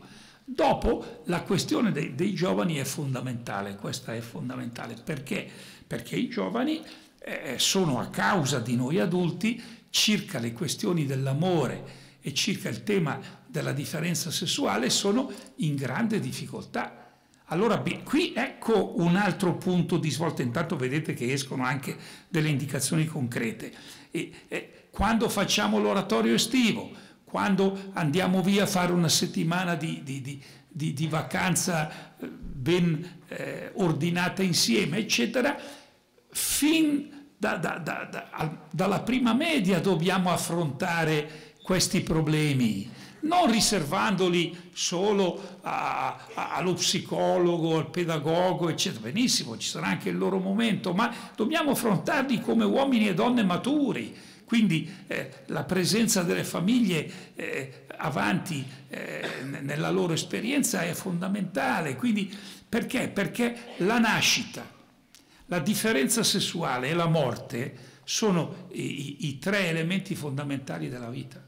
Dopo la questione dei, dei giovani è fondamentale, questa è fondamentale. Perché? Perché i giovani eh, sono a causa di noi adulti circa le questioni dell'amore e circa il tema della differenza sessuale, sono in grande difficoltà. Allora qui ecco un altro punto di svolta. Intanto vedete che escono anche delle indicazioni concrete. E, e, quando facciamo l'oratorio estivo, quando andiamo via a fare una settimana di, di, di, di, di vacanza ben eh, ordinata insieme, eccetera, fin da, da, da, da, dalla prima media dobbiamo affrontare questi problemi, non riservandoli solo a, a, allo psicologo, al pedagogo, eccetera. Benissimo, ci sarà anche il loro momento, ma dobbiamo affrontarli come uomini e donne maturi. Quindi eh, la presenza delle famiglie eh, avanti eh, nella loro esperienza è fondamentale. Quindi perché? Perché la nascita, la differenza sessuale e la morte sono i, i, i tre elementi fondamentali della vita.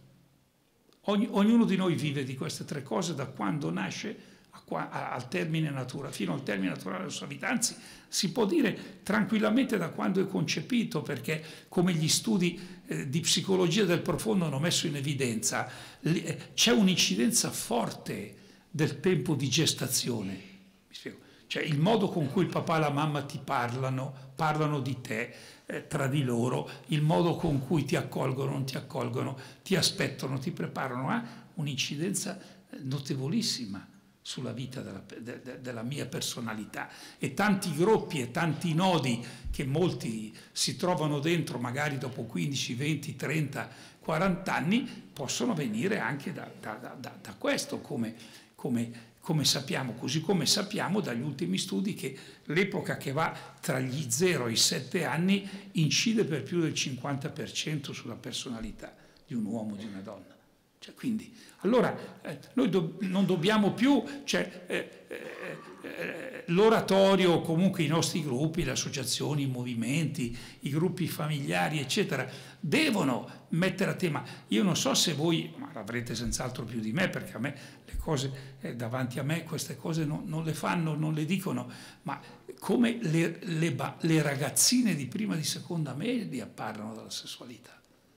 Ogni, ognuno di noi vive di queste tre cose da quando nasce a qua, a, al termine natura, fino al termine naturale della sua vita. Anzi, si può dire tranquillamente da quando è concepito, perché come gli studi eh, di psicologia del profondo hanno messo in evidenza, eh, c'è un'incidenza forte del tempo di gestazione. Mi spiego. Cioè il modo con cui il papà e la mamma ti parlano, parlano di te, eh, tra di loro, il modo con cui ti accolgono, non ti accolgono, ti aspettano, ti preparano, ha un'incidenza notevolissima sulla vita della, de, de, della mia personalità. E tanti gruppi e tanti nodi che molti si trovano dentro, magari dopo quindici, venti, trenta, quaranta anni, possono venire anche da, da, da, da questo, come, come come sappiamo, così come sappiamo dagli ultimi studi che l'epoca che va tra gli zero e i sette anni incide per più del cinquanta per cento sulla personalità di un uomo o di una donna. Cioè, quindi, allora, eh, noi do, non dobbiamo più, cioè, eh, eh, eh, l'oratorio, o comunque i nostri gruppi, le associazioni, i movimenti, i gruppi familiari, eccetera, devono mettere a tema. Io non so se voi, ma l'avrete senz'altro più di me, perché a me le cose eh, davanti a me, queste cose non, non le fanno, non le dicono, ma come le, le, le ragazzine di prima e di seconda media parlano della sessualità.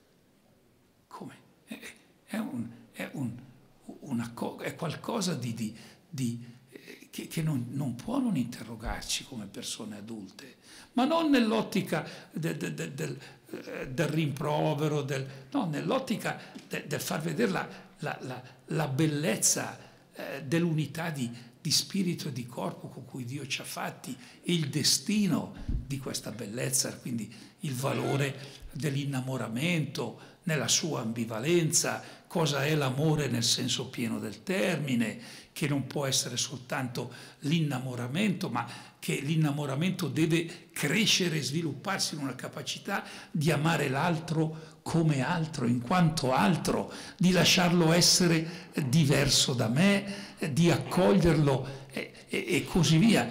Come? Eh, È, un, è, un, una, è qualcosa di, di, di, eh, che, che non, non può non interrogarci come persone adulte, ma non nell'ottica de, de, de, del, del rimprovero, del, no, nell'ottica de, del far vedere la, la, la, la bellezza eh, dell'unità di, di spirito e di corpo con cui Dio ci ha fatti, e il destino di questa bellezza, quindi il valore dell'innamoramento nella sua ambivalenza, cosa è l'amore nel senso pieno del termine, che non può essere soltanto l'innamoramento, ma che l'innamoramento deve crescere e svilupparsi in una capacità di amare l'altro come altro, in quanto altro, di lasciarlo essere diverso da me, di accoglierlo e, e, e così via.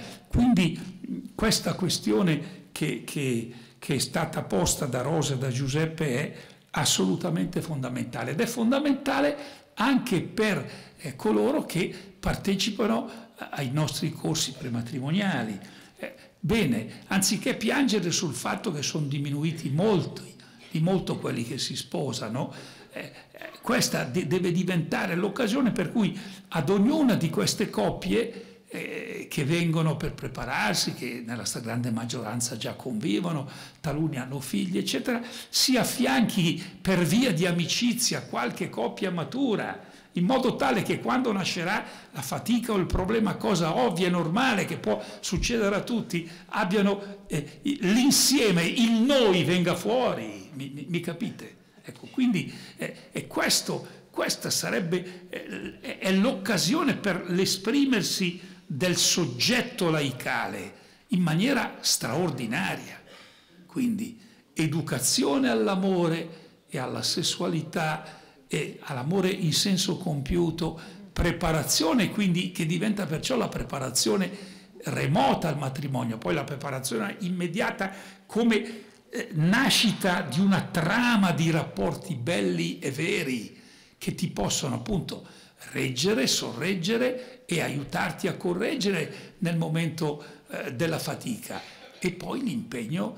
Quindi questa questione che, che, che è stata posta da Rosa e da Giuseppe è assolutamente fondamentale, ed è fondamentale anche per eh, coloro che partecipano ai nostri corsi prematrimoniali. Eh, bene, anziché piangere sul fatto che sono diminuiti molti, di molto quelli che si sposano, eh, eh, questa de- deve diventare l'occasione per cui ad ognuna di queste coppie eh, che vengono per prepararsi, che nella stragrande maggioranza già convivono, taluni hanno figli, eccetera, si affianchi per via di amicizia qualche coppia matura, in modo tale che quando nascerà la fatica o il problema, cosa ovvia e normale che può succedere a tutti, abbiano eh, l'insieme, il noi venga fuori, mi, mi, mi capite? Ecco, quindi eh, e questo, questa sarebbe eh, è l'occasione per l'esprimersi del soggetto laicale in maniera straordinaria. Quindi educazione all'amore e alla sessualità e all'amore in senso compiuto, preparazione quindi che diventa perciò la preparazione remota al matrimonio, poi la preparazione immediata come eh, nascita di una trama di rapporti belli e veri che ti possono appunto reggere, sorreggere e aiutarti a correggere nel momento eh, della fatica. E poi l'impegno,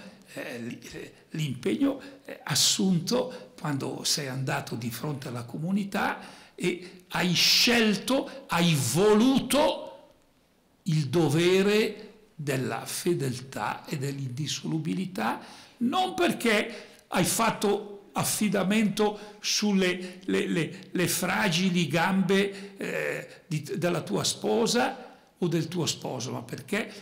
eh, l'impegno eh, assunto quando sei andato di fronte alla comunità e hai scelto, hai voluto il dovere della fedeltà e dell'indissolubilità, non perché hai fatto affidamento sulle le, le, le fragili gambe eh, di, della tua sposa o del tuo sposo, ma perché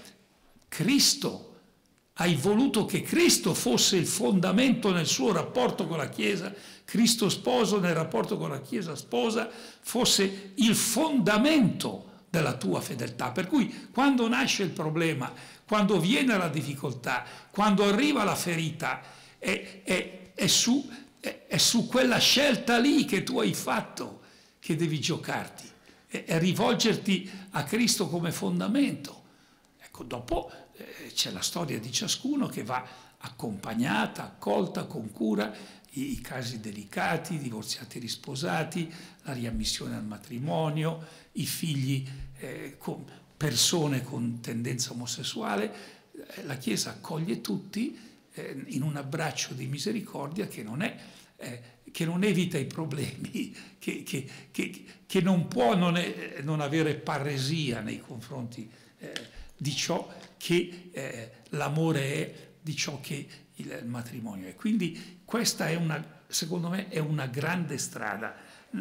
Cristo, hai voluto che Cristo fosse il fondamento nel suo rapporto con la Chiesa, Cristo sposo nel rapporto con la Chiesa sposa fosse il fondamento della tua fedeltà. Per cui quando nasce il problema, quando viene la difficoltà, quando arriva la ferita, è, è, è, su, è, è su quella scelta lì che tu hai fatto che devi giocarti, è, è rivolgerti a Cristo come fondamento. Ecco, dopo eh, c'è la storia di ciascuno che va accompagnata, accolta con cura, i, i casi delicati, i divorziati risposati, la riammissione al matrimonio, i figli eh, con persone con tendenza omosessuale. Eh, la Chiesa accoglie tutti eh, in un abbraccio di misericordia che non è eh, che non evita i problemi, che, che, che, che non può non, è, non avere parresia nei confronti eh, di ciò che eh, l'amore è, di ciò che il, il matrimonio è. Quindi questa è una, secondo me, è una grande strada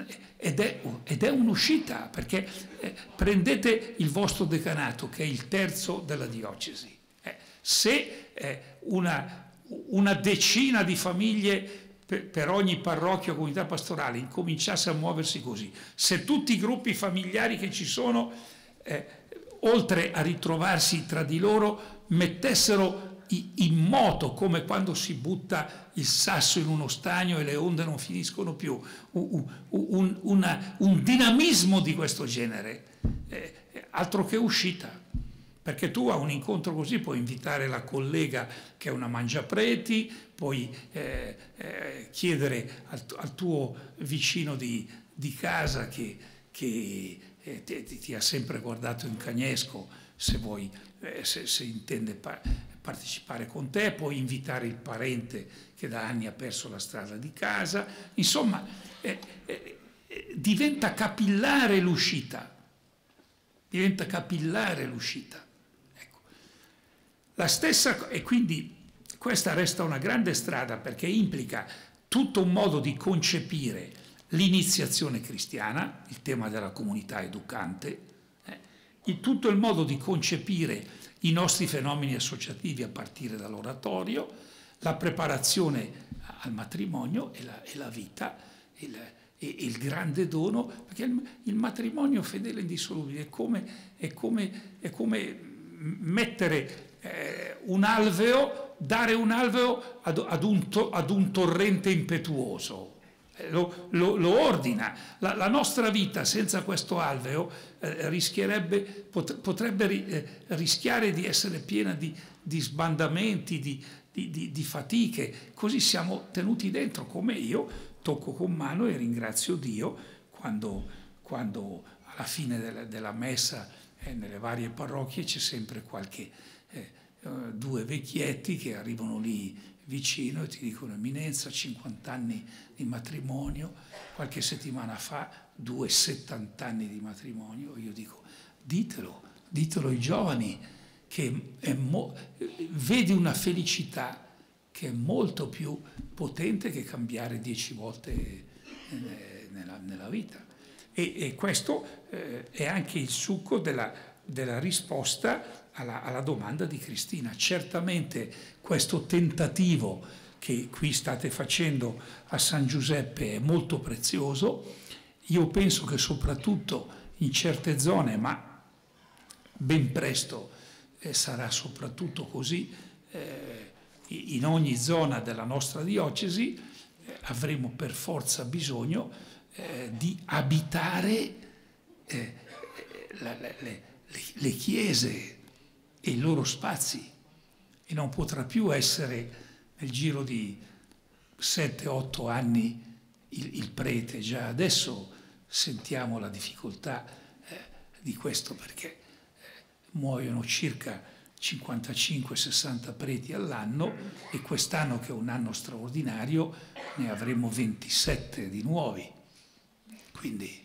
ed è, ed è un'uscita, perché eh, prendete il vostro decanato, che è il terzo della diocesi. Eh, se eh, una, una decina di famiglie per, per ogni parrocchia o comunità pastorale incominciasse a muoversi così, se tutti i gruppi familiari che ci sono eh, oltre a ritrovarsi tra di loro, mettessero in moto, come quando si butta il sasso in uno stagno e le onde non finiscono più, un, un, una, un dinamismo di questo genere, eh, altro che uscita. Perché tu a un incontro così puoi invitare la collega che è una mangiapreti, puoi eh, eh, chiedere al, al tuo vicino di, di casa che... che Eh, ti, ti ha sempre guardato in cagnesco se vuoi, eh, se, se intende pa- partecipare con te, puoi invitare il parente che da anni ha perso la strada di casa, insomma eh, eh, eh, diventa capillare l'uscita, diventa capillare l'uscita. Ecco. La stessa, e quindi questa resta una grande strada perché implica tutto un modo di concepire l'iniziazione cristiana, il tema della comunità educante, eh, in tutto il modo di concepire i nostri fenomeni associativi a partire dall'oratorio, la preparazione al matrimonio e la, e la vita, il, e, e il grande dono, perché il, il matrimonio fedele e indissolubile è come, è come, è come mettere eh, un alveo, dare un alveo ad, ad, un, to, ad un torrente impetuoso. Lo, lo, lo ordina. La, la nostra vita senza questo alveo eh, rischierebbe, pot, potrebbe eh, rischiare di essere piena di, di sbandamenti, di, di, di, di fatiche. Così siamo tenuti dentro, come io tocco con mano e ringrazio Dio quando, quando alla fine della, della messa eh, nelle varie parrocchie c'è sempre qualche eh, due vecchietti che arrivano lì vicino e ti dicono: Eminenza, cinquanta anni di matrimonio, qualche settimana fa due settanta anni di matrimonio. Io dico: ditelo, ditelo ai giovani, che è mo- vedi una felicità che è molto più potente che cambiare dieci volte nella, nella vita. E, e questo eh, è anche il succo della, della risposta alla, alla domanda di Cristina. Certamente questo tentativo che qui state facendo a San Giuseppe è molto prezioso. Io penso che soprattutto in certe zone, ma ben presto eh, sarà soprattutto così, eh, in ogni zona della nostra diocesi eh, avremo per forza bisogno eh, di abitare eh, la, le, le, le chiese e i loro spazi, e non potrà più essere nel giro di sette otto anni il, il prete. Già adesso sentiamo la difficoltà eh, di questo, perché eh, muoiono circa cinquantacinque sessanta preti all'anno, e quest'anno, che è un anno straordinario, ne avremo ventisette di nuovi. Quindi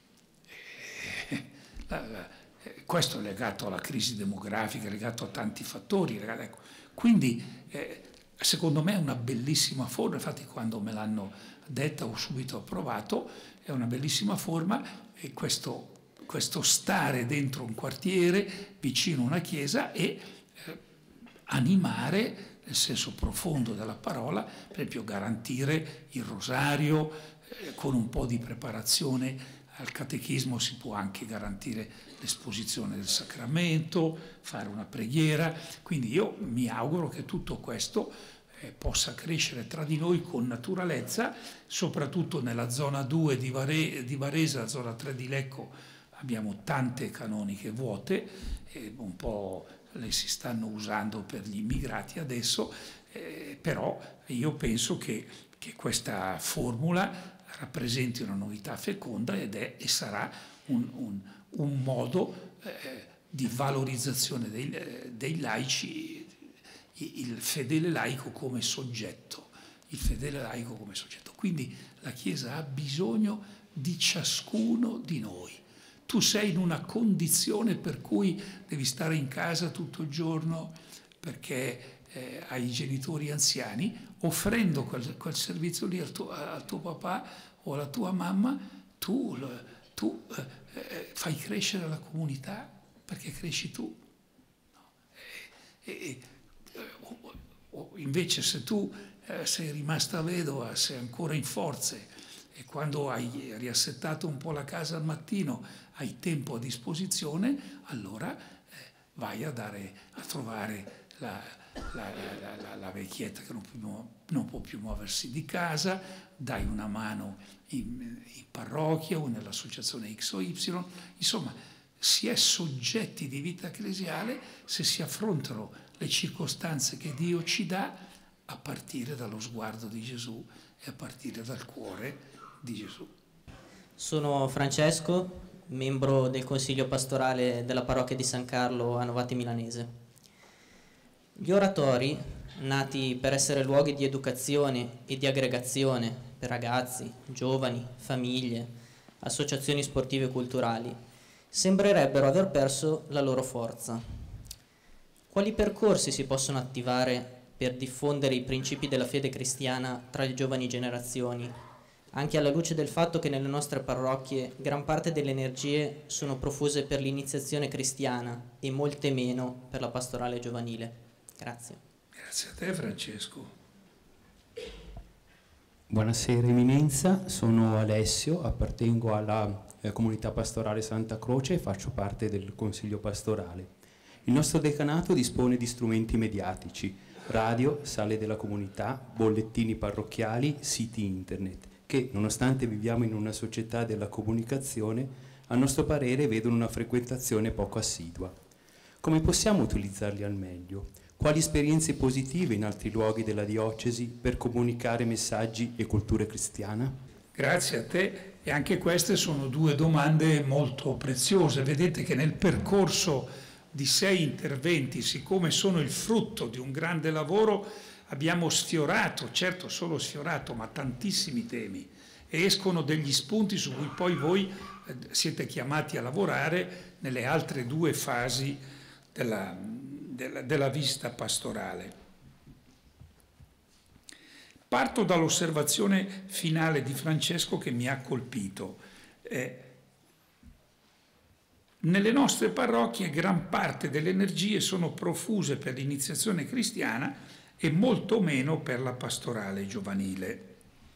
eh, la, la, questo è legato alla crisi demografica, è legato a tanti fattori. Legato, ecco. Quindi eh, secondo me è una bellissima forma, infatti quando me l'hanno detta ho subito approvato, è una bellissima forma, e questo, questo stare dentro un quartiere, vicino a una chiesa, e eh, animare, nel senso profondo della parola, per esempio garantire il rosario, eh, con un po' di preparazione al catechismo si può anche garantire l'esposizione del sacramento, fare una preghiera. Quindi io mi auguro che tutto questo eh, possa crescere tra di noi con naturalezza, soprattutto nella zona due di, Vare, di Varese, la zona tre di Lecco abbiamo tante canoniche vuote, eh, un po' le si stanno usando per gli immigrati adesso, eh, però io penso che, che questa formula rappresenti una novità feconda ed è e sarà un, un, un modo eh, di valorizzazione dei, eh, dei laici, il fedele laico come soggetto, il fedele laico come soggetto. Quindi la Chiesa ha bisogno di ciascuno di noi. Tu sei in una condizione per cui devi stare in casa tutto il giorno perché eh, hai i genitori anziani, offrendo quel, quel servizio lì al tuo, al tuo papà o alla tua mamma, tu, tu eh, fai crescere la comunità, perché cresci tu. No? E, e, o, o invece se tu eh, sei rimasta vedova, sei ancora in forze, e quando hai riassettato un po' la casa al mattino hai tempo a disposizione, allora eh, vai a, dare, a trovare la, la, la, la, la vecchietta che non può, non può più muoversi di casa, dai una mano in, in parrocchia o nell'associazione X o Y. Insomma, si è soggetti di vita ecclesiale se si affrontano le circostanze che Dio ci dà a partire dallo sguardo di Gesù e a partire dal cuore di Gesù. Sono Francesco, membro del Consiglio Pastorale della Parrocchia di San Carlo a Novate Milanese. Gli oratori, nati per essere luoghi di educazione e di aggregazione per ragazzi, giovani, famiglie, associazioni sportive e culturali, sembrerebbero aver perso la loro forza. Quali percorsi si possono attivare per diffondere i principi della fede cristiana tra le giovani generazioni, anche alla luce del fatto che nelle nostre parrocchie gran parte delle energie sono profuse per l'iniziazione cristiana e molte meno per la pastorale giovanile? Grazie. Grazie a te, Francesco. Buonasera Eminenza, sono Alessio, appartengo alla eh, comunità pastorale Santa Croce e faccio parte del Consiglio Pastorale. Il nostro decanato dispone di strumenti mediatici, radio, sale della comunità, bollettini parrocchiali, siti internet, che, nonostante viviamo in una società della comunicazione, a nostro parere vedono una frequentazione poco assidua. Come possiamo utilizzarli al meglio? Quali esperienze positive in altri luoghi della diocesi per comunicare messaggi e cultura cristiana? Grazie a te, e anche queste sono due domande molto preziose. Vedete che nel percorso di sei interventi, siccome sono il frutto di un grande lavoro, abbiamo sfiorato, certo solo sfiorato, ma tantissimi temi, e escono degli spunti su cui poi voi siete chiamati a lavorare nelle altre due fasi della, della, della visita pastorale. Parto dall'osservazione finale di Francesco che mi ha colpito. Eh, nelle nostre parrocchie gran parte delle energie sono profuse per l'iniziazione cristiana e molto meno per la pastorale giovanile.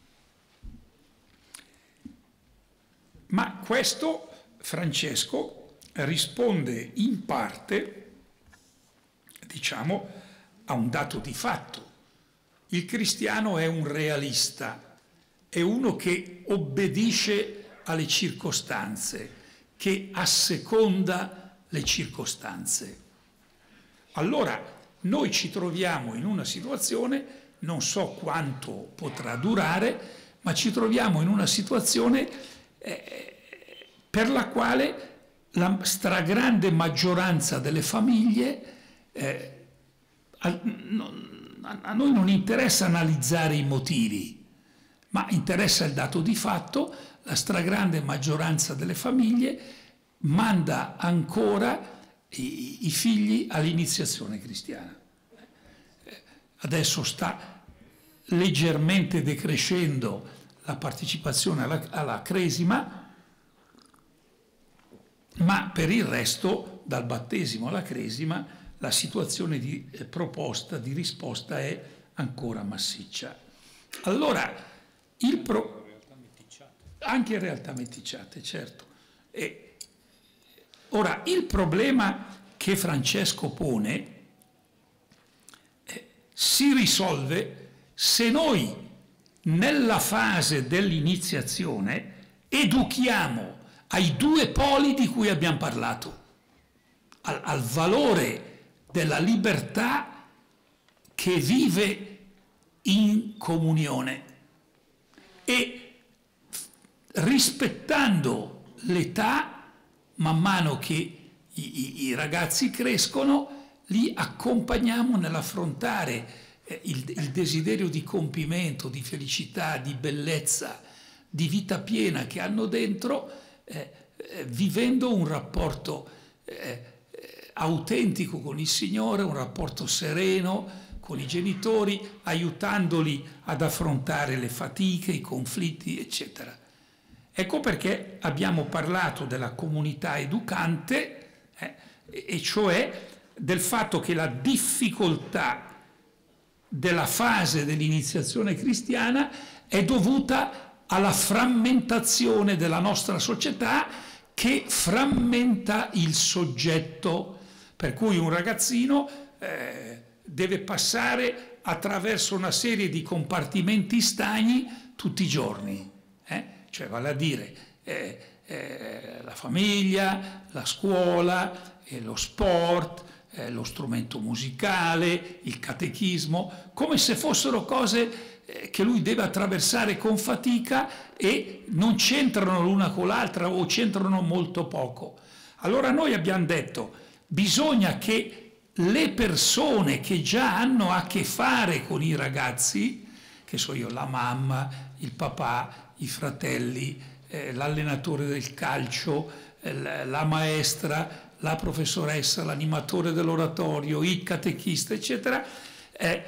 Ma questo Francesco risponde in parte, diciamo, a un dato di fatto. Il cristiano è un realista, è uno che obbedisce alle circostanze, che asseconda le circostanze. Allora noi ci troviamo in una situazione, non so quanto potrà durare, ma ci troviamo in una situazione eh, per la quale la stragrande maggioranza delle famiglie, eh, a, non, a noi non interessa analizzare i motivi, ma interessa il dato di fatto. La stragrande maggioranza delle famiglie manda ancora i, i figli all'iniziazione cristiana. Adesso sta leggermente decrescendo la partecipazione alla, alla cresima, ma per il resto, dal battesimo alla cresima, la situazione di eh, proposta, di risposta è ancora massiccia. Allora, il pro... anche in realtà meticciate, certo. E ora, il problema che Francesco pone eh, si risolve se noi, nella fase dell'iniziazione, educhiamo ai due poli di cui abbiamo parlato, al, al valore della libertà che vive in comunione e rispettando l'età, man mano che i, i, i ragazzi crescono, li accompagniamo nell'affrontare eh, il, il desiderio di compimento, di felicità, di bellezza, di vita piena che hanno dentro, eh, eh, vivendo un rapporto eh, eh, autentico con il Signore, un rapporto sereno con i genitori, aiutandoli ad affrontare le fatiche, i conflitti, eccetera. Ecco perché abbiamo parlato della comunità educante, eh, e cioè del fatto che la difficoltà della fase dell'iniziazione cristiana è dovuta alla frammentazione della nostra società che frammenta il soggetto, per cui un ragazzino eh, deve passare attraverso una serie di compartimenti stagni tutti i giorni, eh? Cioè vale a dire eh, eh, la famiglia, la scuola, eh, lo sport, eh, lo strumento musicale, il catechismo, come se fossero cose eh, che lui deve attraversare con fatica e non c'entrano l'una con l'altra o c'entrano molto poco. Allora noi abbiamo detto, bisogna che le persone che già hanno a che fare con i ragazzi, che so io, la mamma, il papà, i fratelli, eh, l'allenatore del calcio, eh, la maestra, la professoressa, l'animatore dell'oratorio, il catechista, eccetera, eh,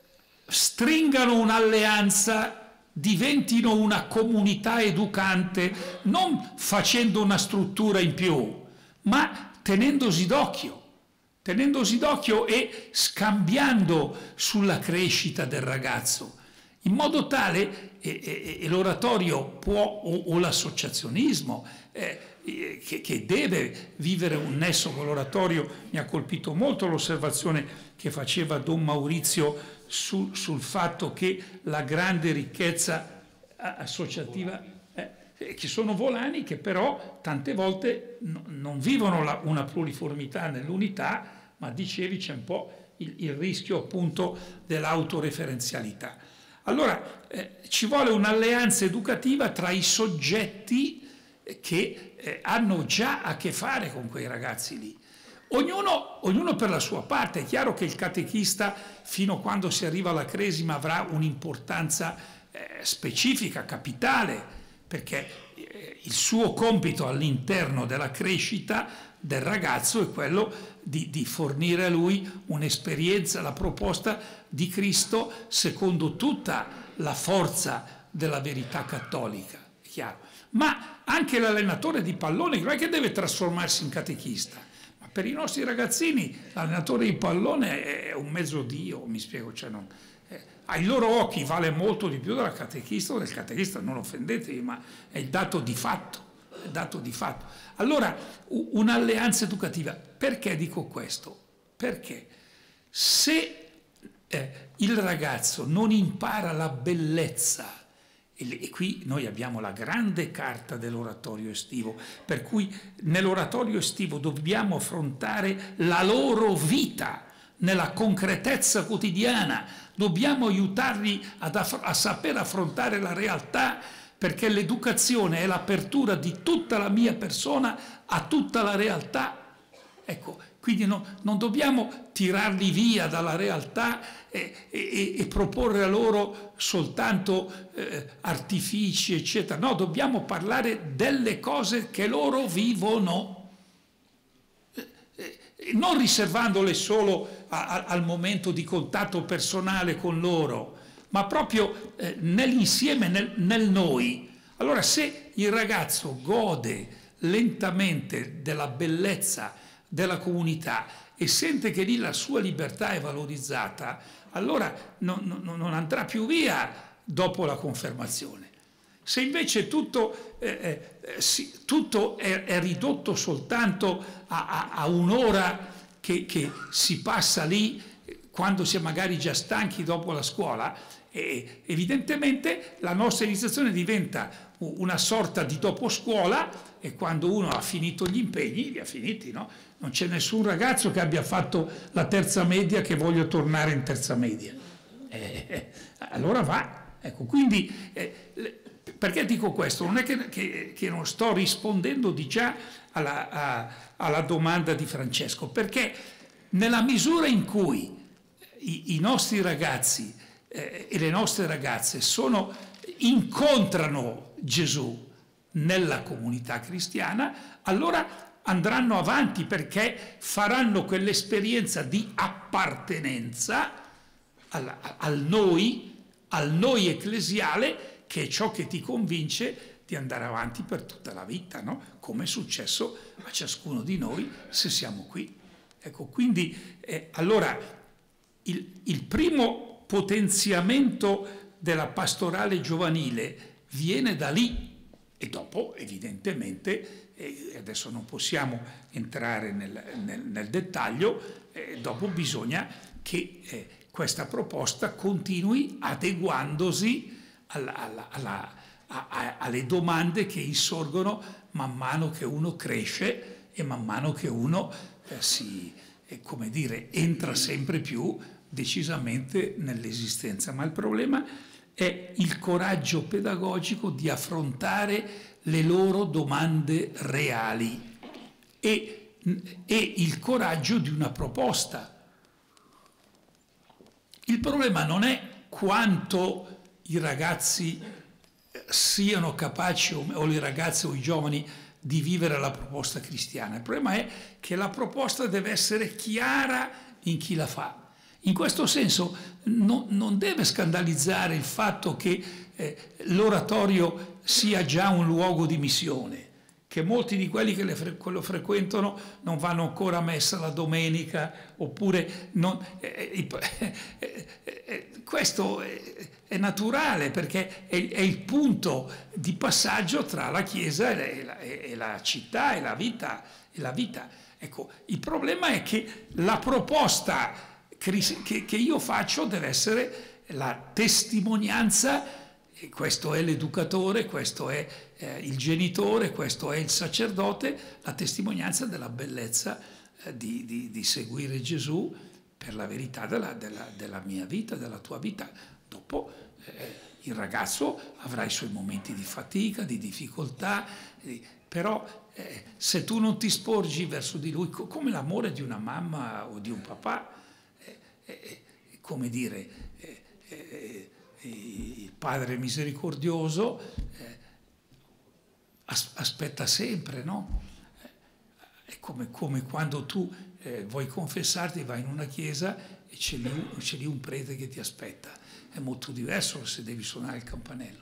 stringano un'alleanza, diventino una comunità educante, non facendo una struttura in più, ma tenendosi d'occhio, tenendosi d'occhio e scambiando sulla crescita del ragazzo, in modo tale, e, e, e l'oratorio può, o, o l'associazionismo, eh, eh, che, che deve vivere un nesso con l'oratorio. Mi ha colpito molto l'osservazione che faceva Don Maurizio su, sul fatto che la grande ricchezza associativa, eh, che sono volani, che però tante volte no, non vivono la, una pluriformità nell'unità, ma dicevi c'è un po' il, il rischio appunto dell'autoreferenzialità. Allora eh, ci vuole un'alleanza educativa tra i soggetti che eh, hanno già a che fare con quei ragazzi lì. Ognuno, ognuno per la sua parte. È chiaro che il catechista, fino a quando si arriva alla cresima, avrà un'importanza eh, specifica, capitale, perché eh, il suo compito all'interno della crescita del ragazzo è quello di, di fornire a lui un'esperienza, la proposta di Cristo secondo tutta la forza della verità cattolica, è chiaro. Ma anche l'allenatore di pallone non è che deve trasformarsi in catechista. Per i nostri ragazzini l'allenatore di pallone è un mezzo Dio, mi spiego, cioè non, eh, ai loro occhi vale molto di più della catechista o del catechista, non offendetevi, ma è il dato di fatto, è il dato di fatto. Allora, un'alleanza educativa, perché dico questo? Perché se eh, il ragazzo non impara la bellezza, e qui noi abbiamo la grande carta dell'oratorio estivo, per cui nell'oratorio estivo dobbiamo affrontare la loro vita nella concretezza quotidiana, dobbiamo aiutarli ad aff- a saper affrontare la realtà, perché l'educazione è l'apertura di tutta la mia persona a tutta la realtà. Ecco, quindi no, non dobbiamo tirarli via dalla realtà e, e, e proporre a loro soltanto eh, artifici, eccetera. No, dobbiamo parlare delle cose che loro vivono, eh, eh, non riservandole solo a, a, al momento di contatto personale con loro, ma proprio eh, nell'insieme, nel, nel noi. Allora, se il ragazzo gode lentamente della bellezza della comunità e sente che lì la sua libertà è valorizzata, allora non, non, non andrà più via dopo la confermazione. Se invece tutto, eh, eh, si, tutto è, è ridotto soltanto a, a, a un'ora che, che si passa lì quando si è magari già stanchi dopo la scuola, eh, evidentemente la nostra iniziazione diventa una sorta di dopo scuola, e quando uno ha finito gli impegni, li ha finiti, no? Non c'è nessun ragazzo che abbia fatto la terza media che voglia tornare in terza media. Eh, eh, allora va. Ecco, quindi, eh, perché dico questo? Non è che, che, che non sto rispondendo di già alla, a, alla domanda di Francesco, perché nella misura in cui i, i nostri ragazzi eh, e le nostre ragazze sono, incontrano Gesù nella comunità cristiana, allora andranno avanti, perché faranno quell'esperienza di appartenenza al, al noi, al noi ecclesiale, che è ciò che ti convince di andare avanti per tutta la vita, no? Come è successo a ciascuno di noi se siamo qui. Ecco, quindi eh, allora il, il primo potenziamento della pastorale giovanile viene da lì, e dopo evidentemente, e adesso non possiamo entrare nel, nel, nel dettaglio, eh, dopo bisogna che eh, questa proposta continui adeguandosi alla, alla, alla, a, a, alle domande che insorgono man mano che uno cresce e man mano che uno eh, si, eh, come dire, entra sempre più decisamente nell'esistenza. Ma il problema è il coraggio pedagogico di affrontare le loro domande reali e, e il coraggio di una proposta. Il problema non è quanto i ragazzi siano capaci, o le ragazze o i giovani, di vivere la proposta cristiana. Il problema è che la proposta deve essere chiara in chi la fa. In questo senso no, non deve scandalizzare il fatto che eh, l'oratorio sia già un luogo di missione, che molti di quelli che le, lo frequentano non vanno ancora a messa la domenica, oppure non, eh, eh, eh, questo è, è naturale, perché è, è il punto di passaggio tra la Chiesa e la, e la città e la vita. E la vita. Ecco, il problema è che la proposta che, che io faccio deve essere la testimonianza, e questo è l'educatore, questo è eh, il genitore, questo è il sacerdote, la testimonianza della bellezza eh, di, di, di seguire Gesù per la verità della, della, della mia vita, della tua vita. Dopo eh, il ragazzo avrà i suoi momenti di fatica, di difficoltà, di, però eh, se tu non ti sporgi verso di lui come l'amore di una mamma o di un papà, eh, eh, come dire, eh, eh, il Padre misericordioso eh, as- aspetta sempre, no? È come, come quando tu eh, vuoi confessarti, vai in una chiesa e c'è lì, c'è lì un prete che ti aspetta. È molto diverso se devi suonare il campanello.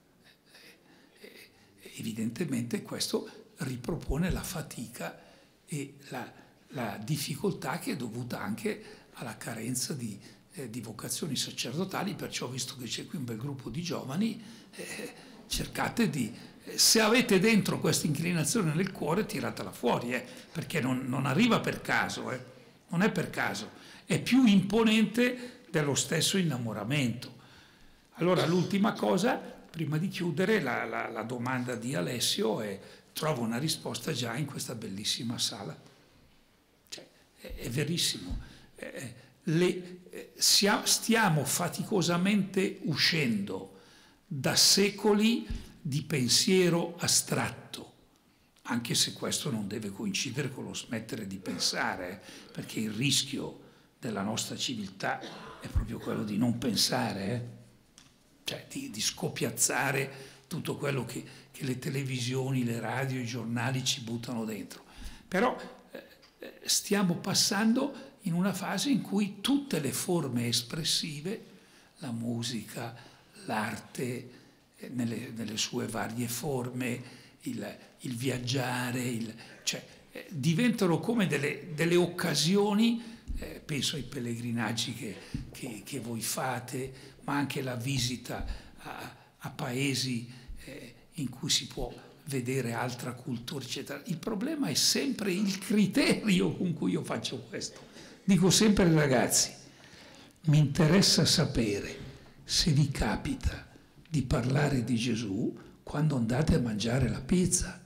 Evidentemente questo ripropone la fatica e la, la difficoltà che è dovuta anche alla carenza di, eh, di vocazioni sacerdotali, perciò visto che c'è qui un bel gruppo di giovani, eh, cercate di, eh, se avete dentro questa inclinazione nel cuore, tiratela fuori, eh, perché non, non arriva per caso, eh, non è per caso, è più imponente dello stesso innamoramento. Allora l'ultima cosa, prima di chiudere, la, la, la domanda di Alessio, e trovo una risposta già in questa bellissima sala. Cioè, è, è verissimo. Eh, le, eh, sia, stiamo faticosamente uscendo da secoli di pensiero astratto, anche se questo non deve coincidere con lo smettere di pensare, eh, perché il rischio della nostra civiltà è proprio quello di non pensare, eh? Cioè di, di scopiazzare tutto quello che, che le televisioni, le radio, i giornali ci buttano dentro. Però eh, stiamo passando in una fase in cui tutte le forme espressive, la musica, l'arte, eh, nelle, nelle sue varie forme, il, il viaggiare, il, cioè, eh, diventano come delle, delle occasioni. Eh, penso ai pellegrinaggi che, che, che voi fate, ma anche la visita a, a paesi eh, in cui si può vedere altra cultura, eccetera. Il problema è sempre il criterio con cui io faccio questo. Dico sempre ai ragazzi, mi interessa sapere se vi capita di parlare di Gesù quando andate a mangiare la pizza.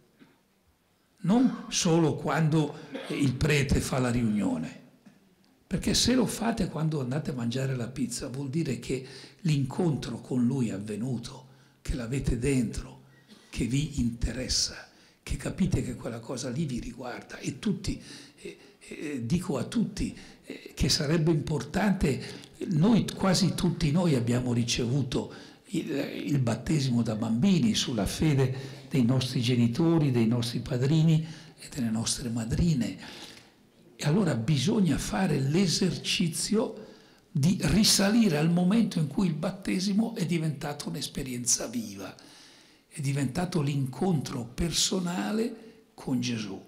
Non solo quando il prete fa la riunione. Perché se lo fate quando andate a mangiare la pizza vuol dire che l'incontro con lui è avvenuto, che l'avete dentro, che vi interessa, che capite che quella cosa lì vi riguarda. E tutti, eh, eh, dico a tutti eh, che sarebbe importante, noi quasi tutti noi abbiamo ricevuto il, il battesimo da bambini sulla fede dei nostri genitori, dei nostri padrini e delle nostre madrine. E allora bisogna fare l'esercizio di risalire al momento in cui il battesimo è diventato un'esperienza viva, è diventato l'incontro personale con Gesù.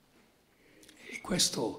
E questo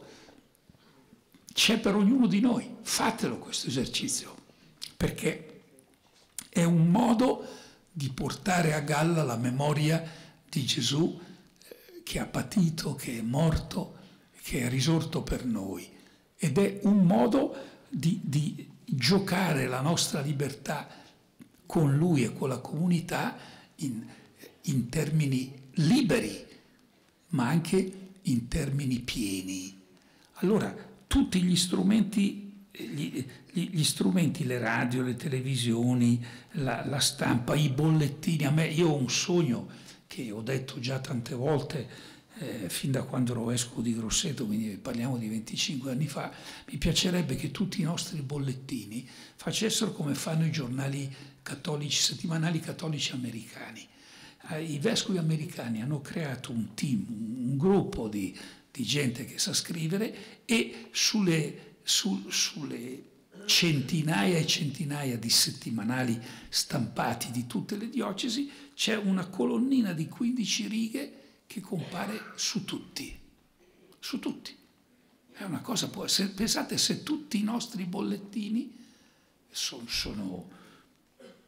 c'è per ognuno di noi. Fatelo questo esercizio, perché è un modo di portare a galla la memoria di Gesù che ha patito, che è morto, che è risorto per noi, ed è un modo di, di giocare la nostra libertà con Lui e con la comunità in, in termini liberi, ma anche in termini pieni. Allora, tutti gli strumenti, gli, gli strumenti, le radio, le televisioni, la, la stampa, i bollettini, a me, io ho un sogno che ho detto già tante volte, Eh, fin da quando ero vescovo di Grosseto, quindi parliamo di venticinque anni fa, mi piacerebbe che tutti i nostri bollettini facessero come fanno i giornali cattolici, settimanali cattolici americani. Eh, I vescovi americani hanno creato un team, un gruppo di, di gente che sa scrivere, e sulle, su, sulle centinaia e centinaia di settimanali stampati di tutte le diocesi c'è una colonnina di quindici righe che compare su tutti, su tutti. È una cosa, se, pensate se tutti i nostri bollettini sono, sono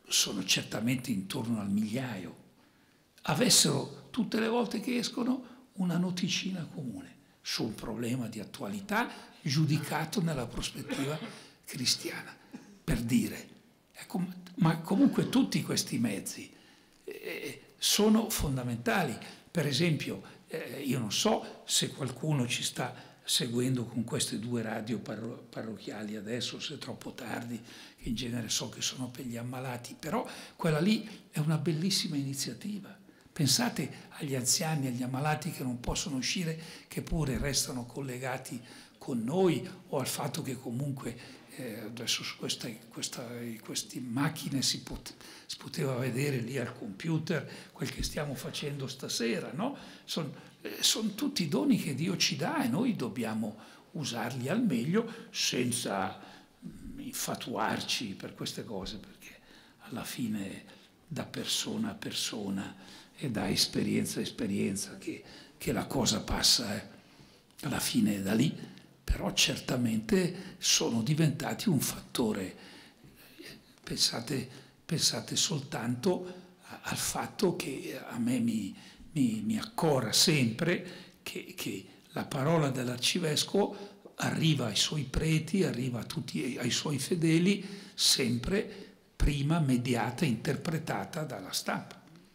sono certamente intorno al migliaio, avessero tutte le volte che escono una noticina comune su un problema di attualità giudicato nella prospettiva cristiana, per dire. Ecco, ma comunque tutti questi mezzi eh, sono fondamentali. Per esempio, eh, io non so se qualcuno ci sta seguendo con queste due radio parro- parrocchiali adesso, se è troppo tardi, che in genere so che sono per gli ammalati, però quella lì è una bellissima iniziativa. Pensate agli anziani, agli ammalati che non possono uscire, che pure restano collegati con noi, o al fatto che comunque eh, adesso su queste, questa, queste macchine si, pot- si poteva vedere lì al computer quel che stiamo facendo stasera, no? Sono eh, son tutti doni che Dio ci dà e noi dobbiamo usarli al meglio senza mh, infatuarci per queste cose, perché alla fine da persona a persona e da esperienza a esperienza che, che la cosa passa, eh. Alla fine è da lì, però certamente sono diventati un fattore. Pensate, pensate soltanto a, al fatto che a me mi, mi, mi accora sempre che, che la parola dell'arcivescovo arriva ai suoi preti, arriva a tutti, ai suoi fedeli, sempre prima mediata e interpretata dalla stampa.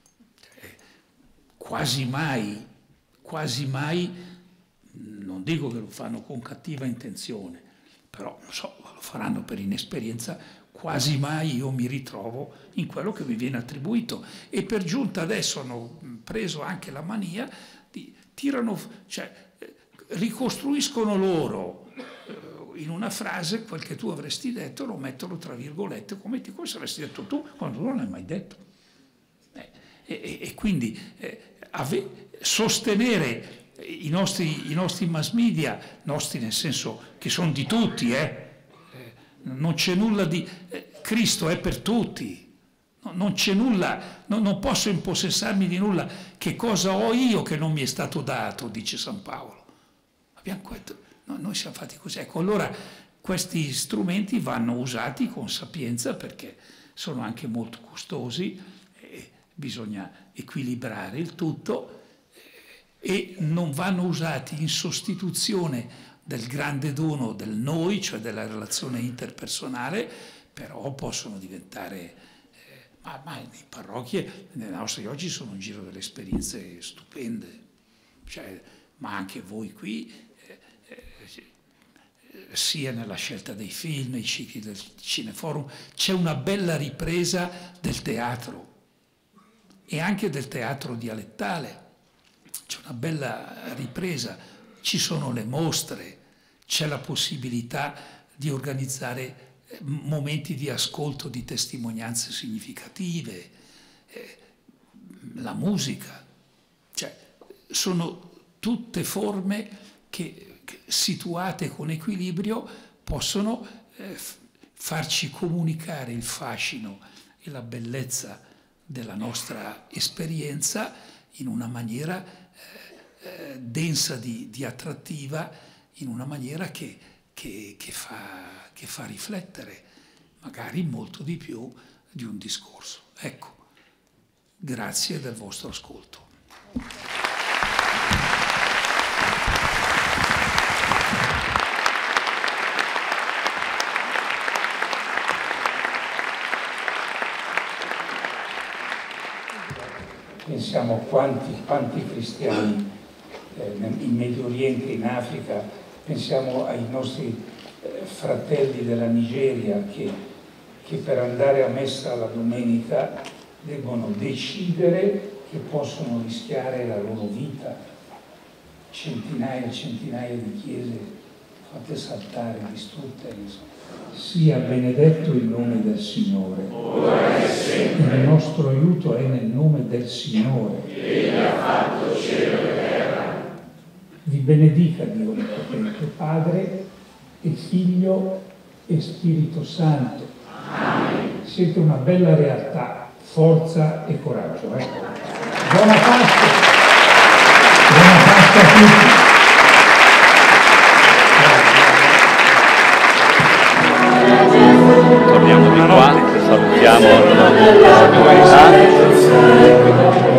Quasi mai, quasi mai, non dico che lo fanno con cattiva intenzione, però non so, lo faranno per inesperienza, quasi mai io mi ritrovo in quello che mi viene attribuito. E per giunta adesso hanno preso anche la mania di tirano, cioè ricostruiscono loro in una frase quel che tu avresti detto, lo mettono tra virgolette come ti come saresti detto tu quando tu non l'hai mai detto. Eh, e, e quindi eh, ave, sostenere i nostri, i nostri mass media, nostri nel senso che sono di tutti, eh, eh, non c'è nulla di... Eh, Cristo è per tutti, no, non c'è nulla, no, non posso impossessarmi di nulla. Che cosa ho io che non mi è stato dato, dice San Paolo. Abbiamo detto, no, noi siamo fatti così. Ecco, allora questi strumenti vanno usati con sapienza perché sono anche molto costosi, eh, bisogna equilibrare il tutto eh, e non vanno usati in sostituzione del grande dono del noi, cioè della relazione interpersonale, però possono diventare, eh, ma, ma le parrocchie nelle nostre oggi sono un giro delle esperienze stupende, cioè, ma anche voi qui, sia nella scelta dei film, nei cicli del Cineforum, c'è una bella ripresa del teatro e anche del teatro dialettale, c'è una bella ripresa, ci sono le mostre, c'è la possibilità di organizzare momenti di ascolto di testimonianze significative, eh, la musica, cioè sono tutte forme che situate con equilibrio possono eh, farci comunicare il fascino e la bellezza della nostra esperienza in una maniera eh, eh, densa di, di attrattiva, in una maniera che, che, che, fa, che fa riflettere, magari molto di più di un discorso. Ecco, grazie del vostro ascolto. Pensiamo quanti, quanti cristiani eh, in Medio Oriente, in Africa, pensiamo ai nostri eh, fratelli della Nigeria che, che per andare a messa la domenica devono decidere che possono rischiare la loro vita. Centinaia e centinaia di chiese fatte saltare, distrutte, insomma. Sia benedetto il nome del Signore. Il nostro aiuto è nel nome del Signore. Egli ha fatto cielo e terra. Vi benedica Dio Onnipotente, Padre e Figlio e Spirito Santo. Amen. Siete una bella realtà, forza e coraggio. Eh? Buona Pasqua! Buona Pasqua a tutti! Torniamo di qua. salutiamo la comunità.